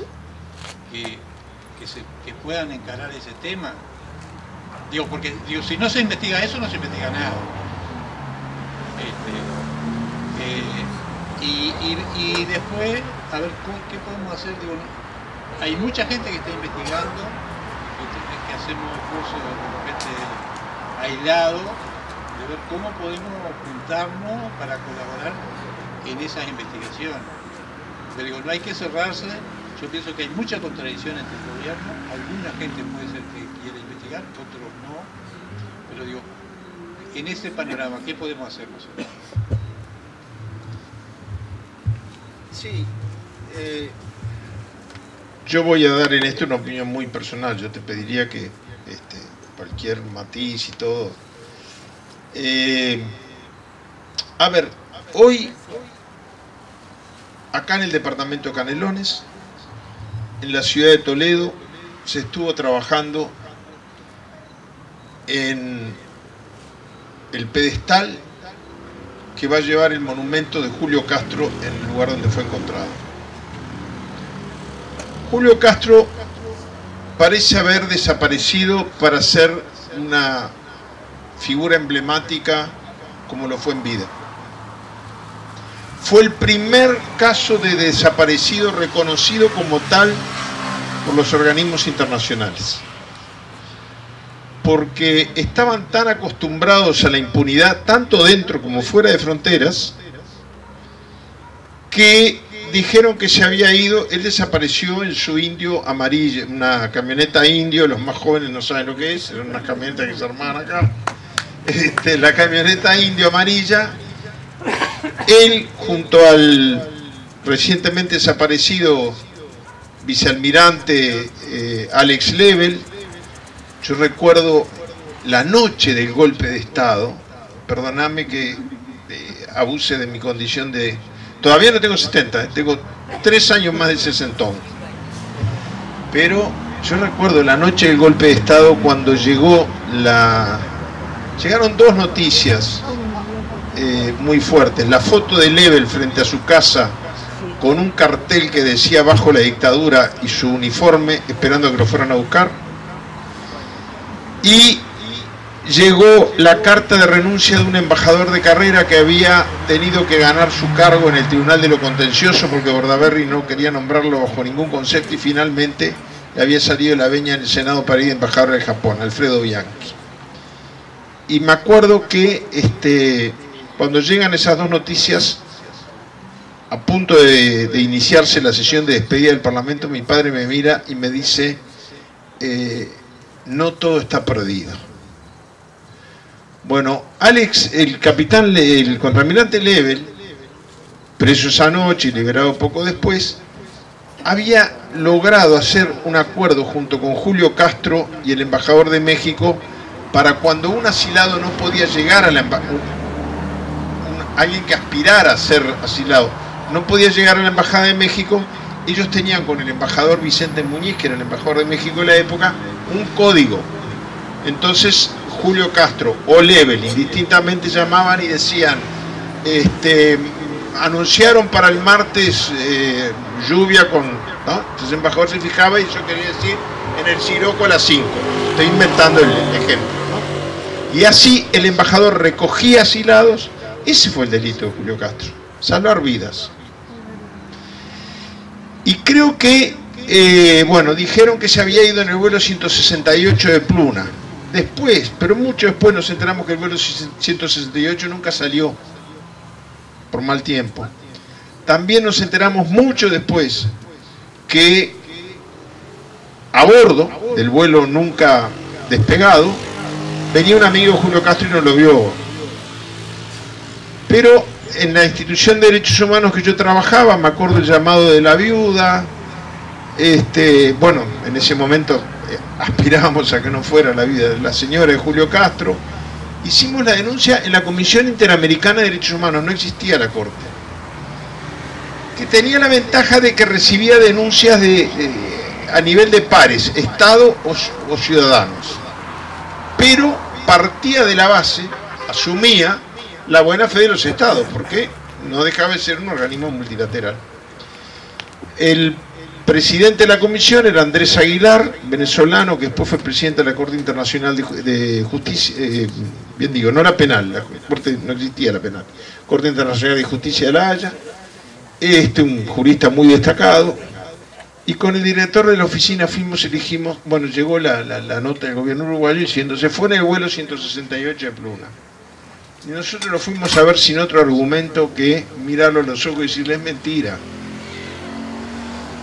que puedan encarar ese tema? Porque si no se investiga eso, no se investiga nada. Y después, a ver, ¿qué podemos hacer? Hay mucha gente que está investigando, que hacemos cursos de repente aislados, de ver cómo podemos juntarnos para colaborar en esas investigaciones. Pero no hay que cerrarse. Yo pienso que hay mucha contradicción entre el gobierno, alguna gente puede ser que quiera investigar, otros no, pero digo, en ese panorama, ¿qué podemos hacer nosotros? Sí, yo voy a dar en esto una opinión muy personal. Yo te pediría que cualquier matiz y todo. A ver, hoy acá en el departamento de Canelones, en la ciudad de Toledo, se estuvo trabajando en el pedestal que va a llevar el monumento de Julio Castro en el lugar donde fue encontrado. Julio Castro parece haber desaparecido para ser una figura emblemática como lo fue en vida. Fue el primer caso de desaparecido reconocido como tal por los organismos internacionales, porque estaban tan acostumbrados a la impunidad, tanto dentro como fuera de fronteras, que dijeron que se había ido. Él desapareció en su Indio amarilla, una camioneta Indio. Los más jóvenes no saben lo que es, eran unas camionetas que se armaban acá. La camioneta Indio amarilla. Él, junto al recientemente desaparecido vicealmirante Alex Lebel. Yo recuerdo la noche del golpe de Estado, perdóname que abuse de mi condición de... Todavía no tengo 70, tengo 3 años más de sesentón. Pero yo recuerdo la noche del golpe de Estado cuando llegaron 2 noticias muy fuertes. La foto de Lebel frente a su casa con un cartel que decía "Bajo la dictadura" y su uniforme esperando que lo fueran a buscar. Y llegó la carta de renuncia de un embajador de carrera que había tenido que ganar su cargo en el Tribunal de lo Contencioso porque Bordaberry no quería nombrarlo bajo ningún concepto, y finalmente le había salido la veña en el Senado para ir de embajador del Japón, Alfredo Bianchi. Y me acuerdo que cuando llegan esas 2 noticias, a punto de iniciarse la sesión de despedida del Parlamento, mi padre me mira y me dice, no todo está perdido. Bueno, Alex, el contraalmirante Lebel, preso esa noche y liberado poco después, había logrado hacer un acuerdo junto con Julio Castro y el embajador de México para cuando un asilado no podía llegar a la alguien que aspirara a ser asilado no podía llegar a la embajada de México, ellos tenían con el embajador Vicente Muñiz, que era el embajador de México de la época, un código. Entonces Julio Castro o Lebel indistintamente llamaban y decían, anunciaron para el martes lluvia con... ¿no? Entonces el embajador se fijaba y eso quería decir en el Siroco a las 5. Estoy inventando el ejemplo, ¿no? Y así el embajador recogía asilados. Ese fue el delito de Julio Castro, salvar vidas. Y creo que, bueno, dijeron que se había ido en el vuelo 168 de Pluna. Después, pero mucho después, nos enteramos que el vuelo 168 nunca salió, por mal tiempo. También nos enteramos mucho después que a bordo del vuelo nunca despegado venía un amigo Julio Castro y no lo vio. Pero en la institución de derechos humanos que yo trabajaba, me acuerdo el llamado de la viuda, bueno, en ese momento aspirábamos a que no fuera la vida de la señora de Julio Castro. Hicimos la denuncia en la Comisión Interamericana de Derechos Humanos, no existía la Corte, que tenía la ventaja de que recibía denuncias a nivel de pares, Estado o ciudadanos, pero partía de la base, asumía la buena fe de los Estados, porque no dejaba de ser un organismo multilateral. El presidente de la comisión era Andrés Aguilar, venezolano, que después fue presidente de la Corte Internacional de Justicia, bien digo, no la penal, la Corte no existía la penal, Corte Internacional de Justicia de La Haya, un jurista muy destacado, y con el director de la oficina elegimos, bueno, llegó la nota del gobierno uruguayo diciendo, se fue en el vuelo 168 de Pluna. Y nosotros lo fuimos a ver sin otro argumento que mirarlo a los ojos y decirle, es mentira.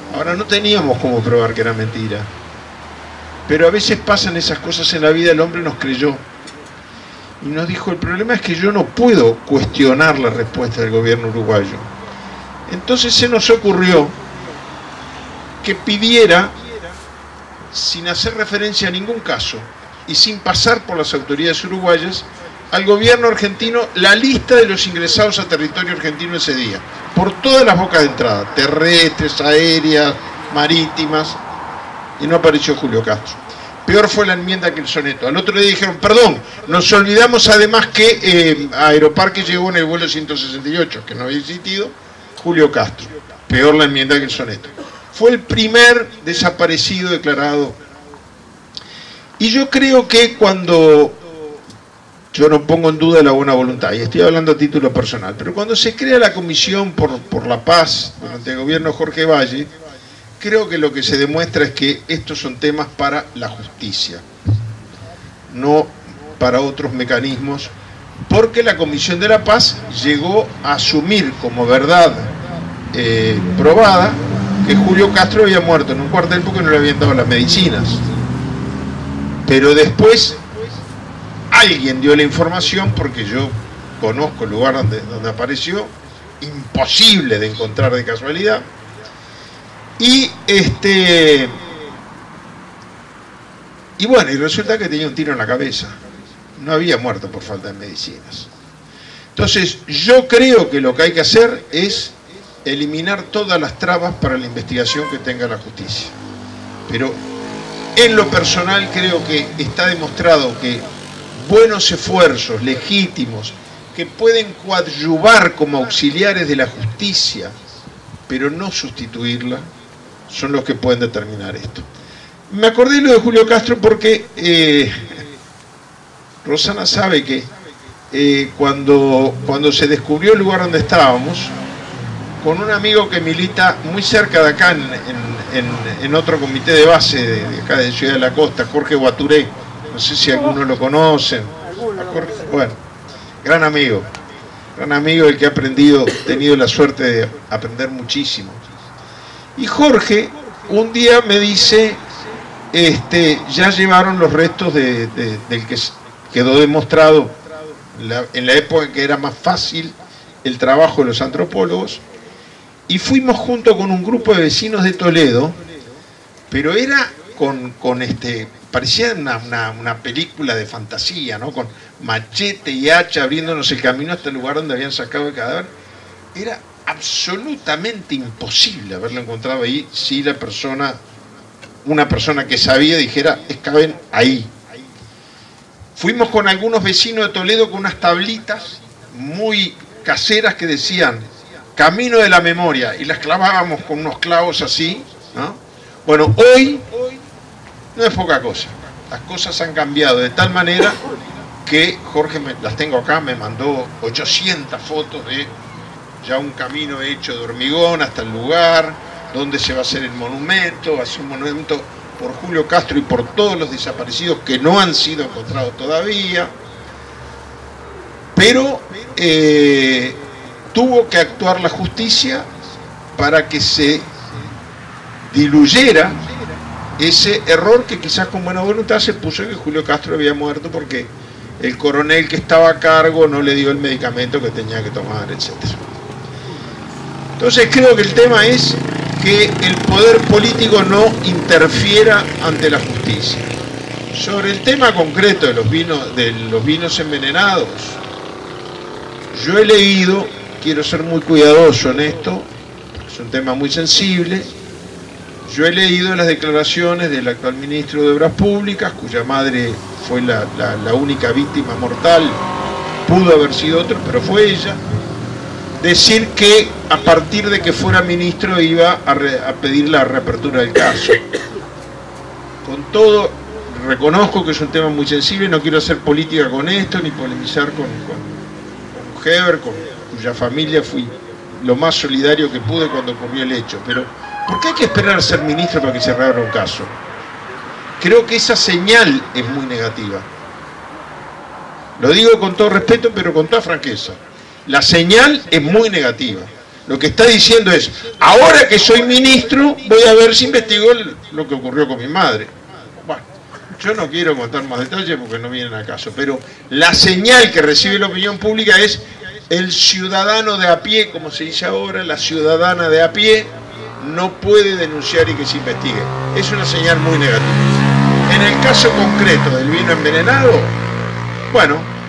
Ahora, no teníamos cómo probar que era mentira. Pero a veces pasan esas cosas en la vida, el hombre nos creyó. Y nos dijo, el problema es que yo no puedo cuestionar la respuesta del gobierno uruguayo. Entonces se nos ocurrió que pidiera, sin hacer referencia a ningún caso y sin pasar por las autoridades uruguayas, al gobierno argentino la lista de los ingresados a territorio argentino ese día, por todas las bocas de entrada, terrestres, aéreas, marítimas, y no apareció Julio Castro. Peor fue la enmienda que el soneto. Al otro día dijeron, perdón, nos olvidamos además que Aeroparque llegó en el vuelo 168, que no había existido, Julio Castro. Peor la enmienda que el soneto. Fue el primer desaparecido declarado. Y yo creo que cuando, yo no pongo en duda la buena voluntad, y estoy hablando a título personal, pero cuando se crea la Comisión por la Paz durante el gobierno de Jorge Valle, creo que lo que se demuestra es que estos son temas para la justicia, no para otros mecanismos, porque la Comisión de la Paz llegó a asumir como verdad probada que Julio Castro había muerto en un cuartel porque no le habían dado las medicinas. Pero después alguien dio la información, porque yo conozco el lugar donde apareció, imposible de encontrar de casualidad, y bueno, y resulta que tenía un tiro en la cabeza, no había muerto por falta de medicinas. Entonces yo creo que lo que hay que hacer es eliminar todas las trabas para la investigación que tenga la justicia, pero en lo personal creo que está demostrado que buenos esfuerzos legítimos que pueden coadyuvar como auxiliares de la justicia, pero no sustituirla, son los que pueden determinar esto. Me acordé de lo de Julio Castro porque Rosana sabe que cuando se descubrió el lugar donde estábamos, con un amigo que milita muy cerca de acá en otro comité de base de acá de Ciudad de la Costa, Jorge Guaturé, no sé si algunos lo conocen. Jorge, bueno, gran amigo del que he tenido la suerte de aprender muchísimo. Y Jorge un día me dice, ya llevaron los restos del que quedó demostrado en la época en que era más fácil el trabajo de los antropólogos, y fuimos junto con un grupo de vecinos de Toledo, pero era parecía una película de fantasía, ¿no? Con machete y hacha abriéndonos el camino hasta el lugar donde habían sacado el cadáver. Era absolutamente imposible haberlo encontrado ahí si una persona que sabía dijera, caben ahí. Fuimos con algunos vecinos de Toledo con unas tablitas muy caseras que decían Camino de la Memoria, y las clavábamos con unos clavos así, ¿no? Bueno, hoy no es poca cosa. Las cosas han cambiado de tal manera que Jorge, las tengo acá, me mandó 800 fotos de ya un camino hecho de hormigón hasta el lugar donde se va a hacer el monumento. Va a ser un monumento por Julio Castro y por todos los desaparecidos que no han sido encontrados todavía. Pero tuvo que actuar la justicia para que se diluyera ese error que quizás con buena voluntad se puso que Julio Castro había muerto porque el coronel que estaba a cargo no le dio el medicamento que tenía que tomar, etc. Entonces creo que el tema es que el poder político no interfiera ante la justicia. Sobre el tema concreto de los vinos envenenados, yo he leído, quiero ser muy cuidadoso en esto, es un tema muy sensible. Yo he leído las declaraciones del actual ministro de Obras Públicas, cuya madre fue la única víctima mortal, pudo haber sido otro, pero fue ella, decir que a partir de que fuera ministro iba a pedir la reapertura del caso. Con todo, reconozco que es un tema muy sensible, no quiero hacer política con esto, ni polemizar con Heber, cuya familia fui lo más solidario que pude cuando ocurrió el hecho, pero ¿por qué hay que esperar a ser ministro para que se reabra un caso? Creo que esa señal es muy negativa. Lo digo con todo respeto, pero con toda franqueza. La señal es muy negativa. Lo que está diciendo es, ahora que soy ministro, voy a ver si investigo lo que ocurrió con mi madre. Bueno, yo no quiero contar más detalles porque no vienen a caso, pero la señal que recibe la opinión pública es el ciudadano de a pie, como se dice ahora, la ciudadana de a pie, no puede denunciar y que se investigue. Es una señal muy negativa. En el caso concreto del vino envenenado, bueno,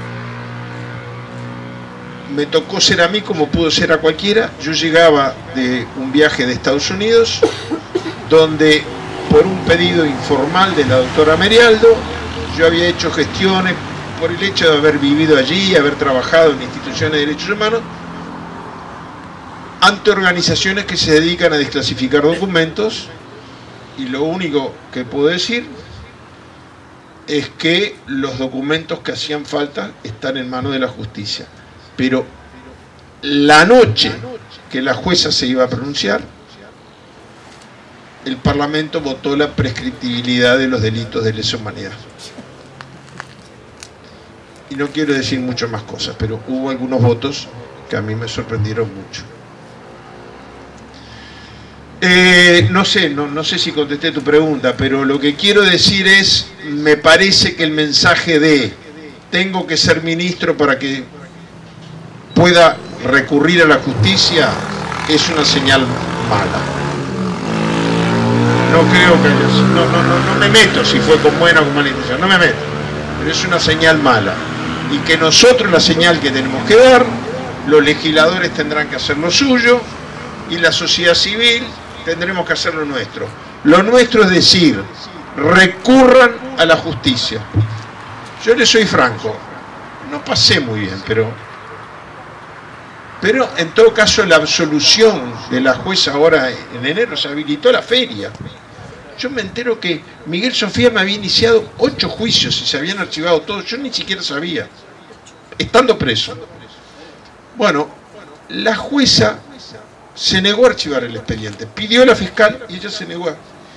me tocó ser a mí como pudo ser a cualquiera. Yo llegaba de un viaje de Estados Unidos, donde por un pedido informal de la doctora Merialdo, yo había hecho gestiones por el hecho de haber vivido allí, haber trabajado en instituciones de derechos humanos, ante organizaciones que se dedican a desclasificar documentos, y lo único que puedo decir es que los documentos que hacían falta están en manos de la justicia. Pero la noche que la jueza se iba a pronunciar, el Parlamento votó la prescriptibilidad de los delitos de lesa humanidad. Y no quiero decir mucho más cosas, pero hubo algunos votos que a mí me sorprendieron mucho. No sé si contesté tu pregunta, pero lo que quiero decir es, me parece que el mensaje de tengo que ser ministro para que pueda recurrir a la justicia es una señal mala. No creo que no me meto si fue con buena o con mala intención, no me meto, pero es una señal mala, y que nosotros la señal que tenemos que dar, los legisladores tendrán que hacer lo suyo y la sociedad civil tendremos que hacer lo nuestro. Lo nuestro es decir, recurran a la justicia. Yo les soy franco, no pasé muy bien, pero en todo caso la absolución de la jueza ahora en enero se habilitó la feria. Yo me entero que Miguel Sofía me había iniciado 8 juicios y se habían archivado todos, yo ni siquiera sabía, estando preso. Bueno, la jueza se negó a archivar el expediente, pidió a la fiscal y ella se negó.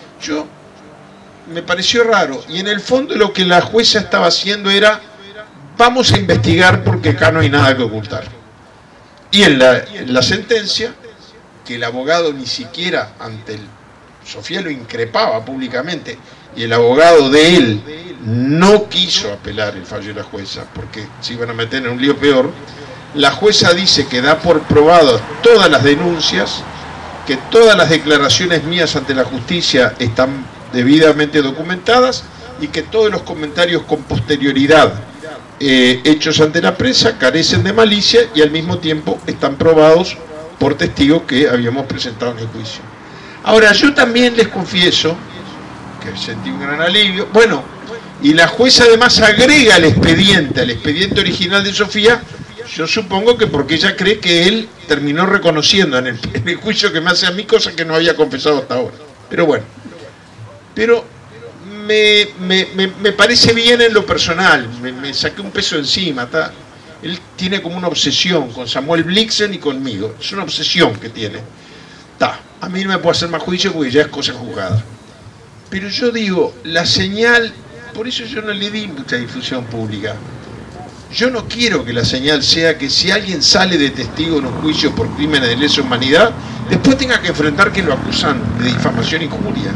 Me pareció raro, y en el fondo lo que la jueza estaba haciendo era, vamos a investigar porque acá no hay nada que ocultar. Y en la sentencia, que el abogado ni siquiera Sofía lo increpaba públicamente, y el abogado de él no quiso apelar el fallo de la jueza, porque se iban a meter en un lío peor, la jueza dice que da por probadas todas las denuncias, que todas las declaraciones mías ante la justicia están debidamente documentadas, y que todos los comentarios con posterioridad hechos ante la prensa carecen de malicia y al mismo tiempo están probados por testigos que habíamos presentado en el juicio. Ahora, yo también les confieso que sentí un gran alivio. Bueno, y la jueza además agrega al expediente original de Sofía, yo supongo que porque ella cree que él terminó reconociendo en el juicio que me hace a mí cosas que no había confesado hasta ahora. Pero bueno, me parece bien en lo personal, me saqué un peso encima. Él tiene como una obsesión con Samuel Blixen y conmigo, es una obsesión que tiene. A mí no me puedo hacer más juicio porque ya es cosa juzgada. Pero yo digo, la señal, por eso yo no le di mucha difusión pública. Yo no quiero que la señal sea que si alguien sale de testigo en un juicio por crímenes de lesa humanidad, después tenga que enfrentar que lo acusan de difamación e injuria.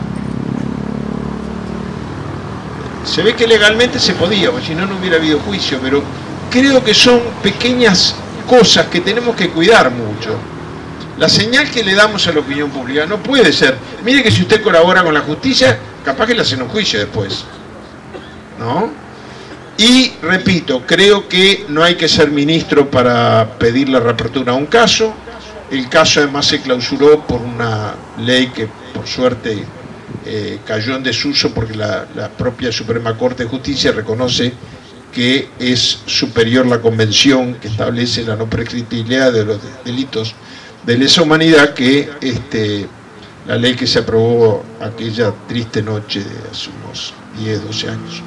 Se ve que legalmente se podía, porque si no, no hubiera habido juicio, pero creo que son pequeñas cosas que tenemos que cuidar mucho. La señal que le damos a la opinión pública no puede ser, mire que si usted colabora con la justicia, capaz que le hacen un juicio después, ¿no? Y repito, creo que no hay que ser ministro para pedir la reapertura a un caso. El caso además se clausuró por una ley que por suerte cayó en desuso porque la propia Suprema Corte de Justicia reconoce que es superior la convención que establece la no prescriptibilidad de los delitos de lesa humanidad que la ley que se aprobó aquella triste noche de hace unos 10, 12 años.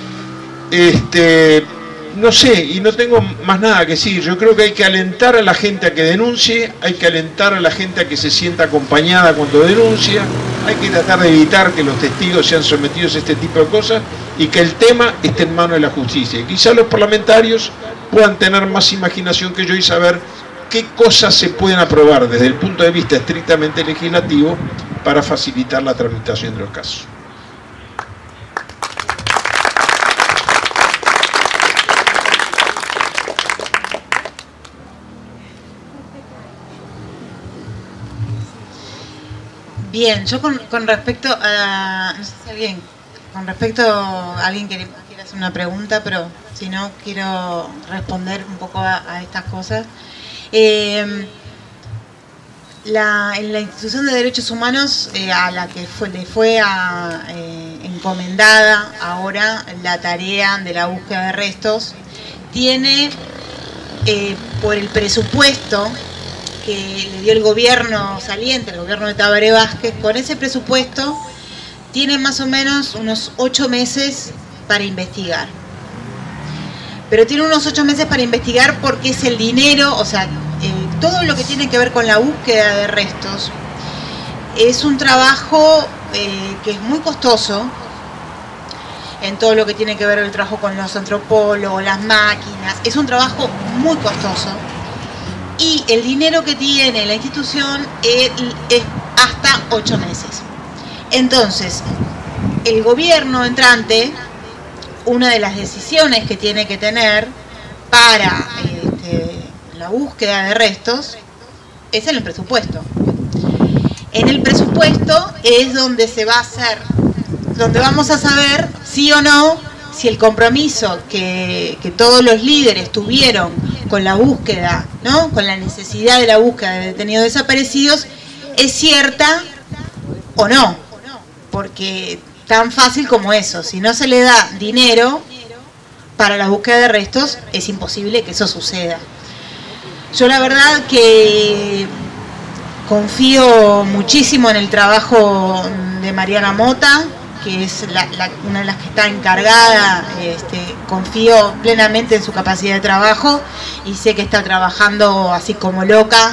No sé, y no tengo más nada que decir. Yo creo que hay que alentar a la gente a que denuncie, hay que alentar a la gente a que se sienta acompañada cuando denuncia, hay que tratar de evitar que los testigos sean sometidos a este tipo de cosas y que el tema esté en manos de la justicia. Y quizás los parlamentarios puedan tener más imaginación que yo y saber qué cosas se pueden aprobar desde el punto de vista estrictamente legislativo para facilitar la tramitación de los casos. Bien, yo con respecto a... No sé si alguien quiere hacer una pregunta, pero si no, quiero responder un poco a estas cosas. En la Institución de Derechos Humanos, a la que le fue encomendada ahora la tarea de la búsqueda de restos, tiene, por el presupuesto que le dio el gobierno saliente, el gobierno de Tabaré Vázquez, con ese presupuesto tiene más o menos unos 8 meses para investigar. Pero tiene unos 8 meses para investigar porque es el dinero, o sea, todo lo que tiene que ver con la búsqueda de restos es un trabajo que es muy costoso, en todo lo que tiene que ver el trabajo con los antropólogos, las máquinas, es un trabajo muy costoso. Y el dinero que tiene la institución es hasta 8 meses. Entonces, el gobierno entrante, una de las decisiones que tiene que tener para la búsqueda de restos es en el presupuesto. En el presupuesto es donde se va a hacer, donde vamos a saber sí o no si el compromiso que todos los líderes tuvieron con la búsqueda, ¿no?, con la necesidad de la búsqueda de detenidos desaparecidos, es cierta o no. Porque tan fácil como eso, si no se le da dinero para la búsqueda de restos, es imposible que eso suceda. Yo la verdad que confío muchísimo en el trabajo de Mariana Mota, que es una de las que está encargada. Confío plenamente en su capacidad de trabajo y sé que está trabajando así como loca.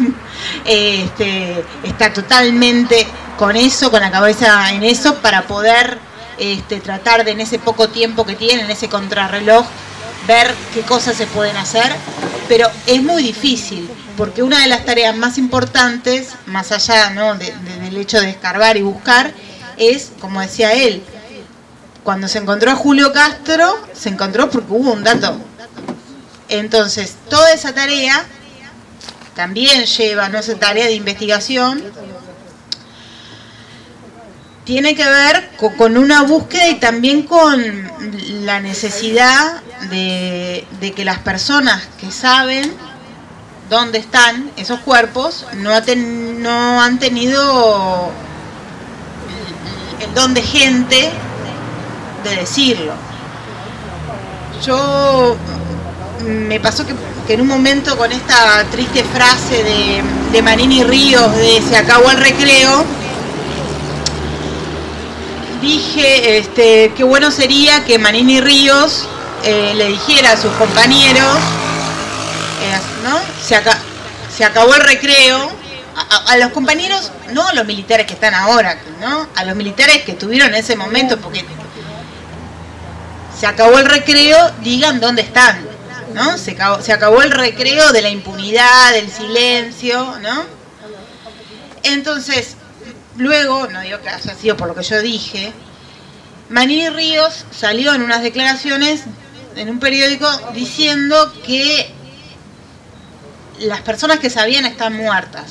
Está totalmente con eso, con la cabeza en eso, para poder tratar de, en ese poco tiempo que tiene, en ese contrarreloj, ver qué cosas se pueden hacer. Pero es muy difícil, porque una de las tareas más importantes, más allá, ¿no?, del hecho de escarbar y buscar, es, como decía él, cuando se encontró a Julio Castro, se encontró porque hubo un dato. Entonces, toda esa tarea también lleva, ¿no?, esa tarea de investigación, tiene que ver con una búsqueda y también con la necesidad de que las personas que saben dónde están esos cuerpos no han tenido el don de gente de decirlo. Yo me pasó que en un momento, con esta triste frase de Manini Ríos de "se acabó el recreo", dije qué bueno sería que Manini Ríos le dijera a sus compañeros, ¿no?, se acabó el recreo. A los compañeros, no a los militares que están ahora, ¿no?, a los militares que estuvieron en ese momento, porque se acabó el recreo, digan dónde están, ¿no? Se acabó el recreo de la impunidad, del silencio, ¿no? Entonces, luego, no digo que haya sido por lo que yo dije, Manini Ríos salió en unas declaraciones en un periódico diciendo que las personas que sabían están muertas.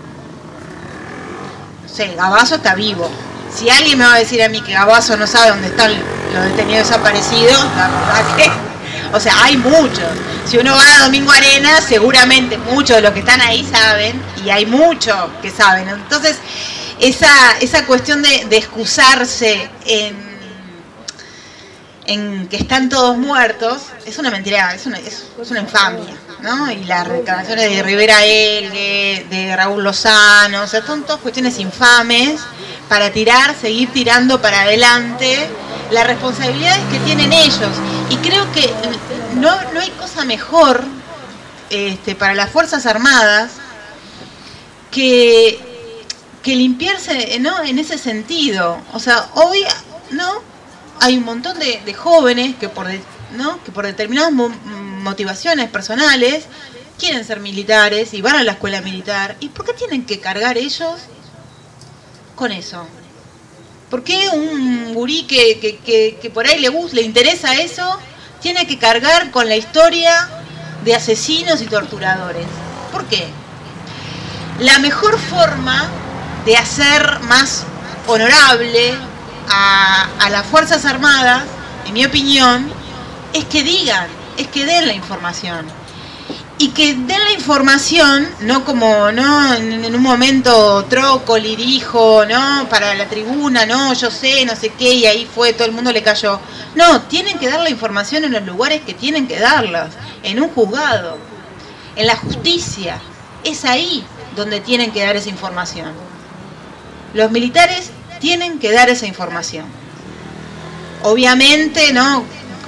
No sé, Gabazo está vivo. Si alguien me va a decir a mí que Gabazo no sabe dónde están los detenidos desaparecidos, la verdad que... O sea, hay muchos. Si uno va a Domingo Arenas, seguramente muchos de los que están ahí saben, y hay muchos que saben. Entonces, esa cuestión de excusarse en que están todos muertos es una mentira, es una infamia, ¿no? Y las declaraciones de Rivera Elgue, de Raúl Lozano, o sea, son todas cuestiones infames para seguir tirando para adelante las responsabilidades que tienen ellos. Y creo que no hay cosa mejor para las Fuerzas Armadas que limpiarse, ¿no?, en ese sentido. O sea, hoy, ¿no?, hay un montón de jóvenes que por determinadas motivaciones personales quieren ser militares y van a la escuela militar. ¿Y por qué tienen que cargar ellos con eso? ¿Por qué un gurí que por ahí le interesa eso tiene que cargar con la historia de asesinos y torturadores? ¿Por qué? La mejor forma de hacer más honorable a las Fuerzas Armadas, en mi opinión, es que digan, es que den la información. Y que den la información, no como no en un momento Trócoli dijo, no, para la tribuna, no, yo sé, no sé qué, y ahí fue, todo el mundo le cayó. No, tienen que dar la información en los lugares que tienen que darlas, en un juzgado, en la justicia. Es ahí donde tienen que dar esa información. Los militares tienen que dar esa información. Obviamente, no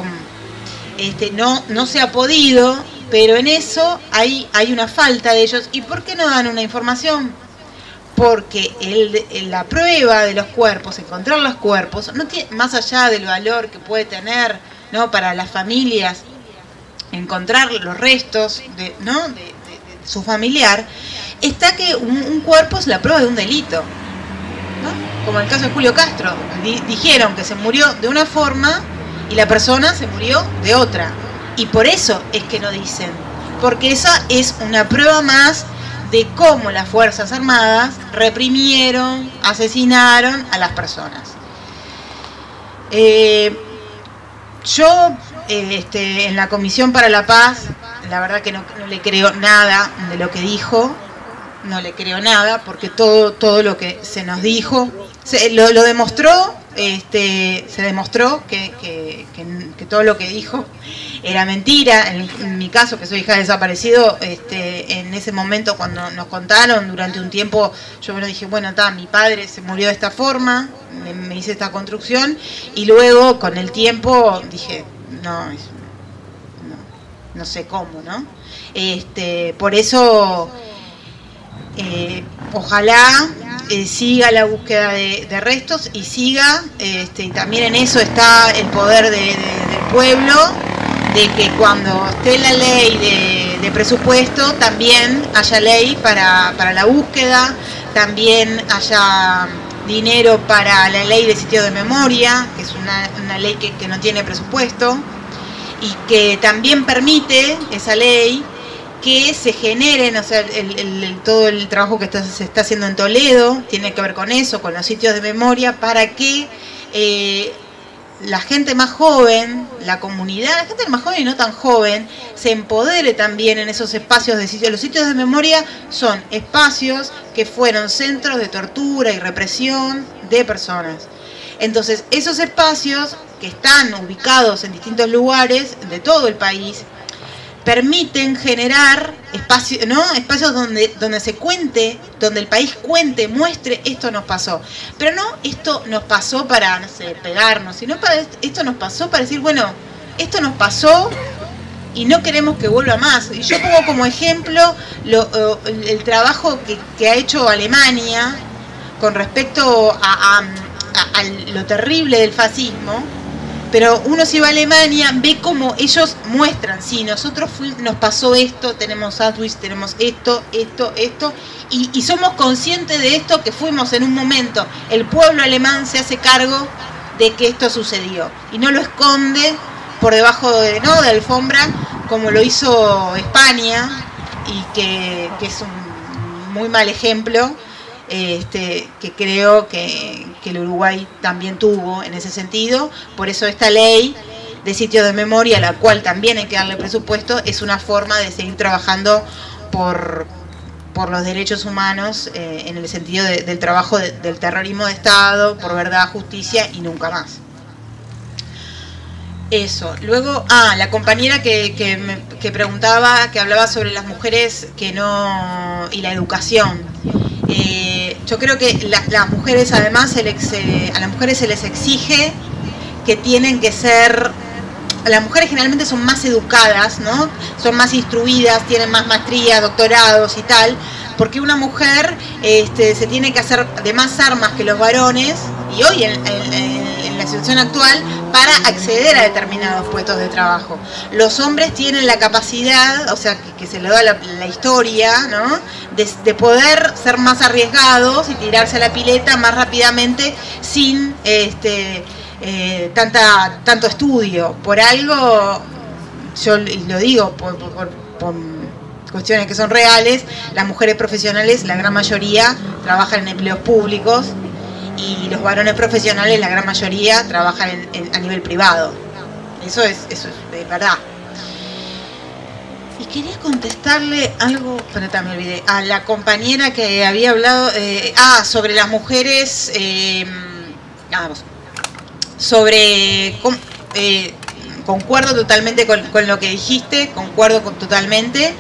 se ha podido, pero en eso hay una falta de ellos. ¿Y por qué no dan una información? Porque la prueba de los cuerpos, encontrar los cuerpos, no tiene, más allá del valor que puede tener, ¿no?, para las familias, encontrar los restos de su familiar, está que un cuerpo es la prueba de un delito, ¿no? Como el caso de Julio Castro. Dijeron que se murió de una forma y la persona se murió de otra. Y por eso es que no dicen, porque esa es una prueba más de cómo las Fuerzas Armadas reprimieron, asesinaron a las personas. Yo, en la Comisión para la Paz, la verdad que no le creo nada de lo que dijo, no le creo nada, porque todo lo que se nos dijo, lo demostró, se demostró que todo lo que dijo era mentira. En mi caso, que soy hija de desaparecido, en ese momento cuando nos contaron, durante un tiempo, yo dije, bueno, mi padre se murió de esta forma, me hice esta construcción, y luego con el tiempo dije, no sé cómo, ¿no? Por eso, ojalá siga la búsqueda de restos y siga, y también en eso está el poder del pueblo, de que cuando esté la ley de presupuesto también haya ley para la búsqueda, también haya dinero para la ley de sitio de memoria, que es una ley que no tiene presupuesto, y que también permite esa ley que se generen, o sea, todo el trabajo que se está haciendo en Toledo tiene que ver con eso, con los sitios de memoria, para que la gente más joven, la comunidad, la gente más joven y no tan joven, se empodere también en esos espacios de sitios. Los sitios de memoria son espacios que fueron centros de tortura y represión de personas. Entonces, esos espacios que están ubicados en distintos lugares de todo el país, permiten generar espacios, ¿no?, espacios donde se cuente, donde el país cuente, muestre, esto nos pasó. Pero no esto nos pasó para, no sé, pegarnos, sino esto nos pasó para decir, bueno, esto nos pasó y no queremos que vuelva más. Y yo pongo como ejemplo el trabajo que ha hecho Alemania con respecto a lo terrible del fascismo. Pero uno, si va a Alemania, ve cómo ellos muestran, sí, nosotros nos pasó esto, tenemos Auschwitz, tenemos esto, y somos conscientes de esto, que fuimos en un momento, el pueblo alemán se hace cargo de que esto sucedió, y no lo esconde por debajo de alfombra, como lo hizo España, y que es un muy mal ejemplo, que creo que el Uruguay también tuvo en ese sentido. Por eso esta ley de sitios de memoria, a la cual también hay que darle presupuesto, es una forma de seguir trabajando por los derechos humanos, en el sentido del trabajo del terrorismo de Estado, por verdad, justicia y nunca más. Eso. Luego, la compañera que preguntaba, que hablaba sobre las mujeres y la educación. Yo creo que las mujeres, además, a las mujeres se les exige que tienen que ser... Las mujeres generalmente son más educadas, ¿no? Son más instruidas, tienen más maestrías, doctorados y tal, ¿por qué una mujer se tiene que hacer de más armas que los varones, y hoy en la situación actual, para acceder a determinados puestos de trabajo? Los hombres tienen la capacidad, o sea, que se le da la historia, ¿no?, de poder ser más arriesgados y tirarse a la pileta más rápidamente sin tanto estudio. Por algo, yo lo digo por cuestiones que son reales, las mujeres profesionales, la gran mayoría, trabajan en empleos públicos, y los varones profesionales, la gran mayoría, trabajan a nivel privado. Eso es verdad. Y quería contestarle algo, pero también me olvidé, a la compañera que había hablado, sobre las mujeres, concuerdo totalmente con lo que dijiste, totalmente,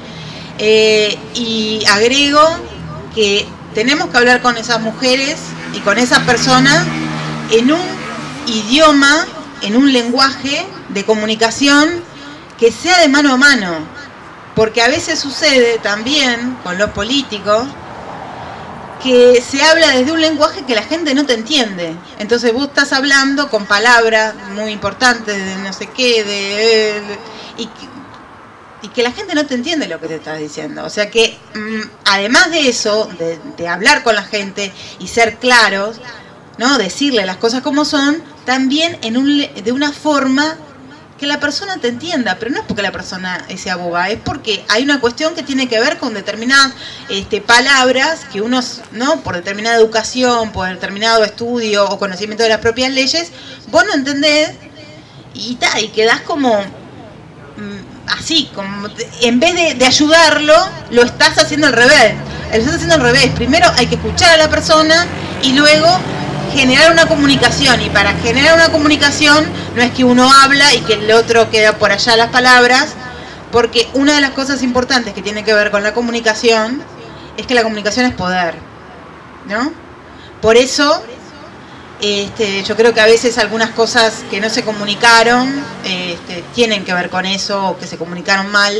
y agrego que tenemos que hablar con esas mujeres y con esas personas en un idioma, en un lenguaje de comunicación que sea de mano a mano, porque a veces sucede también con los políticos que se habla desde un lenguaje que la gente no te entiende. Entonces vos estás hablando con palabras muy importantes de no sé qué, y que la gente no te entiende lo que te estás diciendo. O sea que, además de eso, de hablar con la gente y ser claros, ¿no?, decirle las cosas como son, también de una forma que la persona te entienda, pero no es porque la persona sea boba, es porque hay una cuestión que tiene que ver con determinadas palabras que uno, ¿no?, por determinada educación, por determinado estudio o conocimiento de las propias leyes, vos no entendés y quedás como así, como en vez de ayudarlo, lo estás haciendo al revés. Lo estás haciendo al revés. Primero hay que escuchar a la persona y luego generar una comunicación, y para generar una comunicación no es que uno habla y que el otro queda por allá las palabras, porque una de las cosas importantes que tiene que ver con la comunicación es que la comunicación es poder, ¿no? Por eso yo creo que a veces algunas cosas que no se comunicaron tienen que ver con eso, o que se comunicaron mal,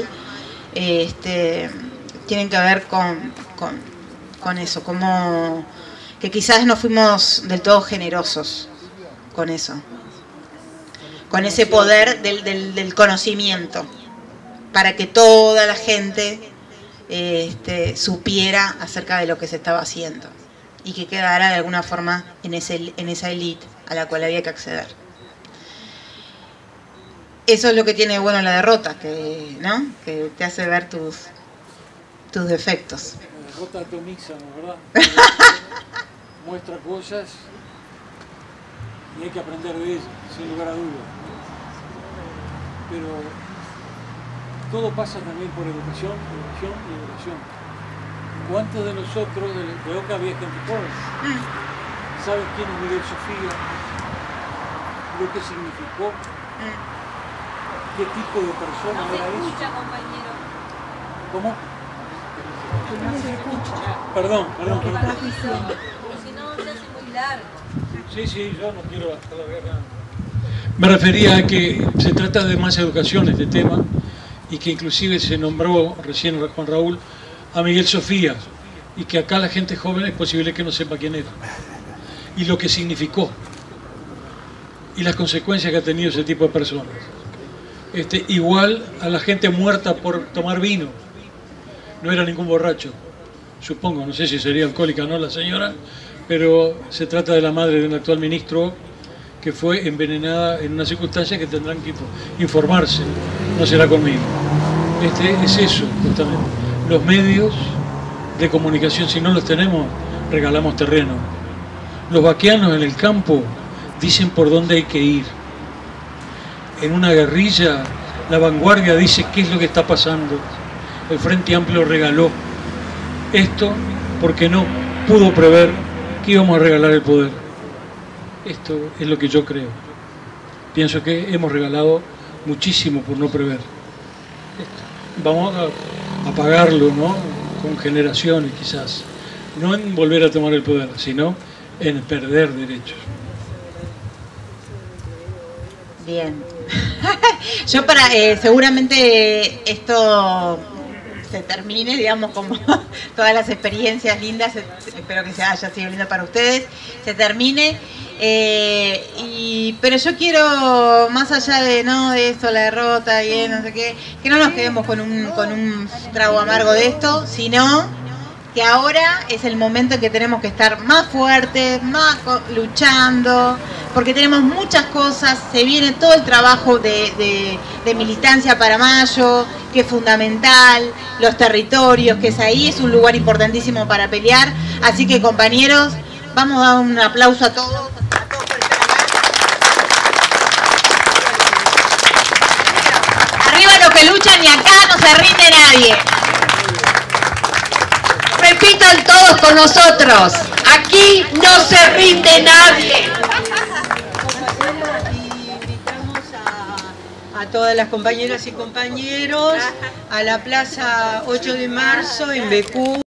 tienen que ver con eso, como que quizás no fuimos del todo generosos con eso, con ese poder del conocimiento, para que toda la gente supiera acerca de lo que se estaba haciendo y que quedara de alguna forma en esa élite a la cual había que acceder. Eso es lo que tiene bueno la derrota, ¿no?, que te hace ver tus defectos. La derrota atomiza, ¿verdad? Muestra cosas y hay que aprender de ellas, sin lugar a dudas. Pero todo pasa también por educación y educación. ¿Cuántos de nosotros, veo que había gente joven, saben quién es Miguel Sofía? Lo que significó, qué tipo de persona era eso. ¿Cómo? No se escucha. Perdón. Si no, se hace muy largo. Sí, yo no quiero alargar nada. Me refería a que se trata de más educación este tema, y que inclusive se nombró recién Juan Raúl a Miguel Sofía, y que acá la gente joven es posible que no sepa quién era, y lo que significó, y las consecuencias que ha tenido ese tipo de personas. Igual a la gente muerta por tomar vino, no era ningún borracho, supongo, no sé si sería alcohólica o no la señora, pero se trata de la madre de un actual ministro que fue envenenada en una circunstancia que tendrán que informarse, no será conmigo. Es eso, justamente. Los medios de comunicación, si no los tenemos, regalamos terreno. Los vaqueanos en el campo dicen por dónde hay que ir. En una guerrilla, la vanguardia dice qué es lo que está pasando. El Frente Amplio regaló esto porque no pudo prever que íbamos a regalar el poder. Esto es lo que yo creo. Pienso que hemos regalado muchísimo por no prever. Vamos a pagarlo, ¿no?, con generaciones quizás. No en volver a tomar el poder, sino en perder derechos. Bien. Yo seguramente esto se termine, digamos, como todas las experiencias lindas, espero que haya sido lindo para ustedes, se termine. Pero yo quiero, más allá de esto, la derrota y no sé qué, que no nos quedemos con un trago amargo de esto, sino que ahora es el momento en que tenemos que estar más fuertes, más luchando, porque tenemos muchas cosas, se viene todo el trabajo de militancia para mayo, que es fundamental, los territorios, que es ahí, es un lugar importantísimo para pelear, así que compañeros, vamos a dar un aplauso a todos. Arriba los que luchan y acá no se rinde nadie. Repitan todos con nosotros, aquí no se rinde nadie. A todas las compañeras y compañeros a la Plaza 8 de Marzo en Becú.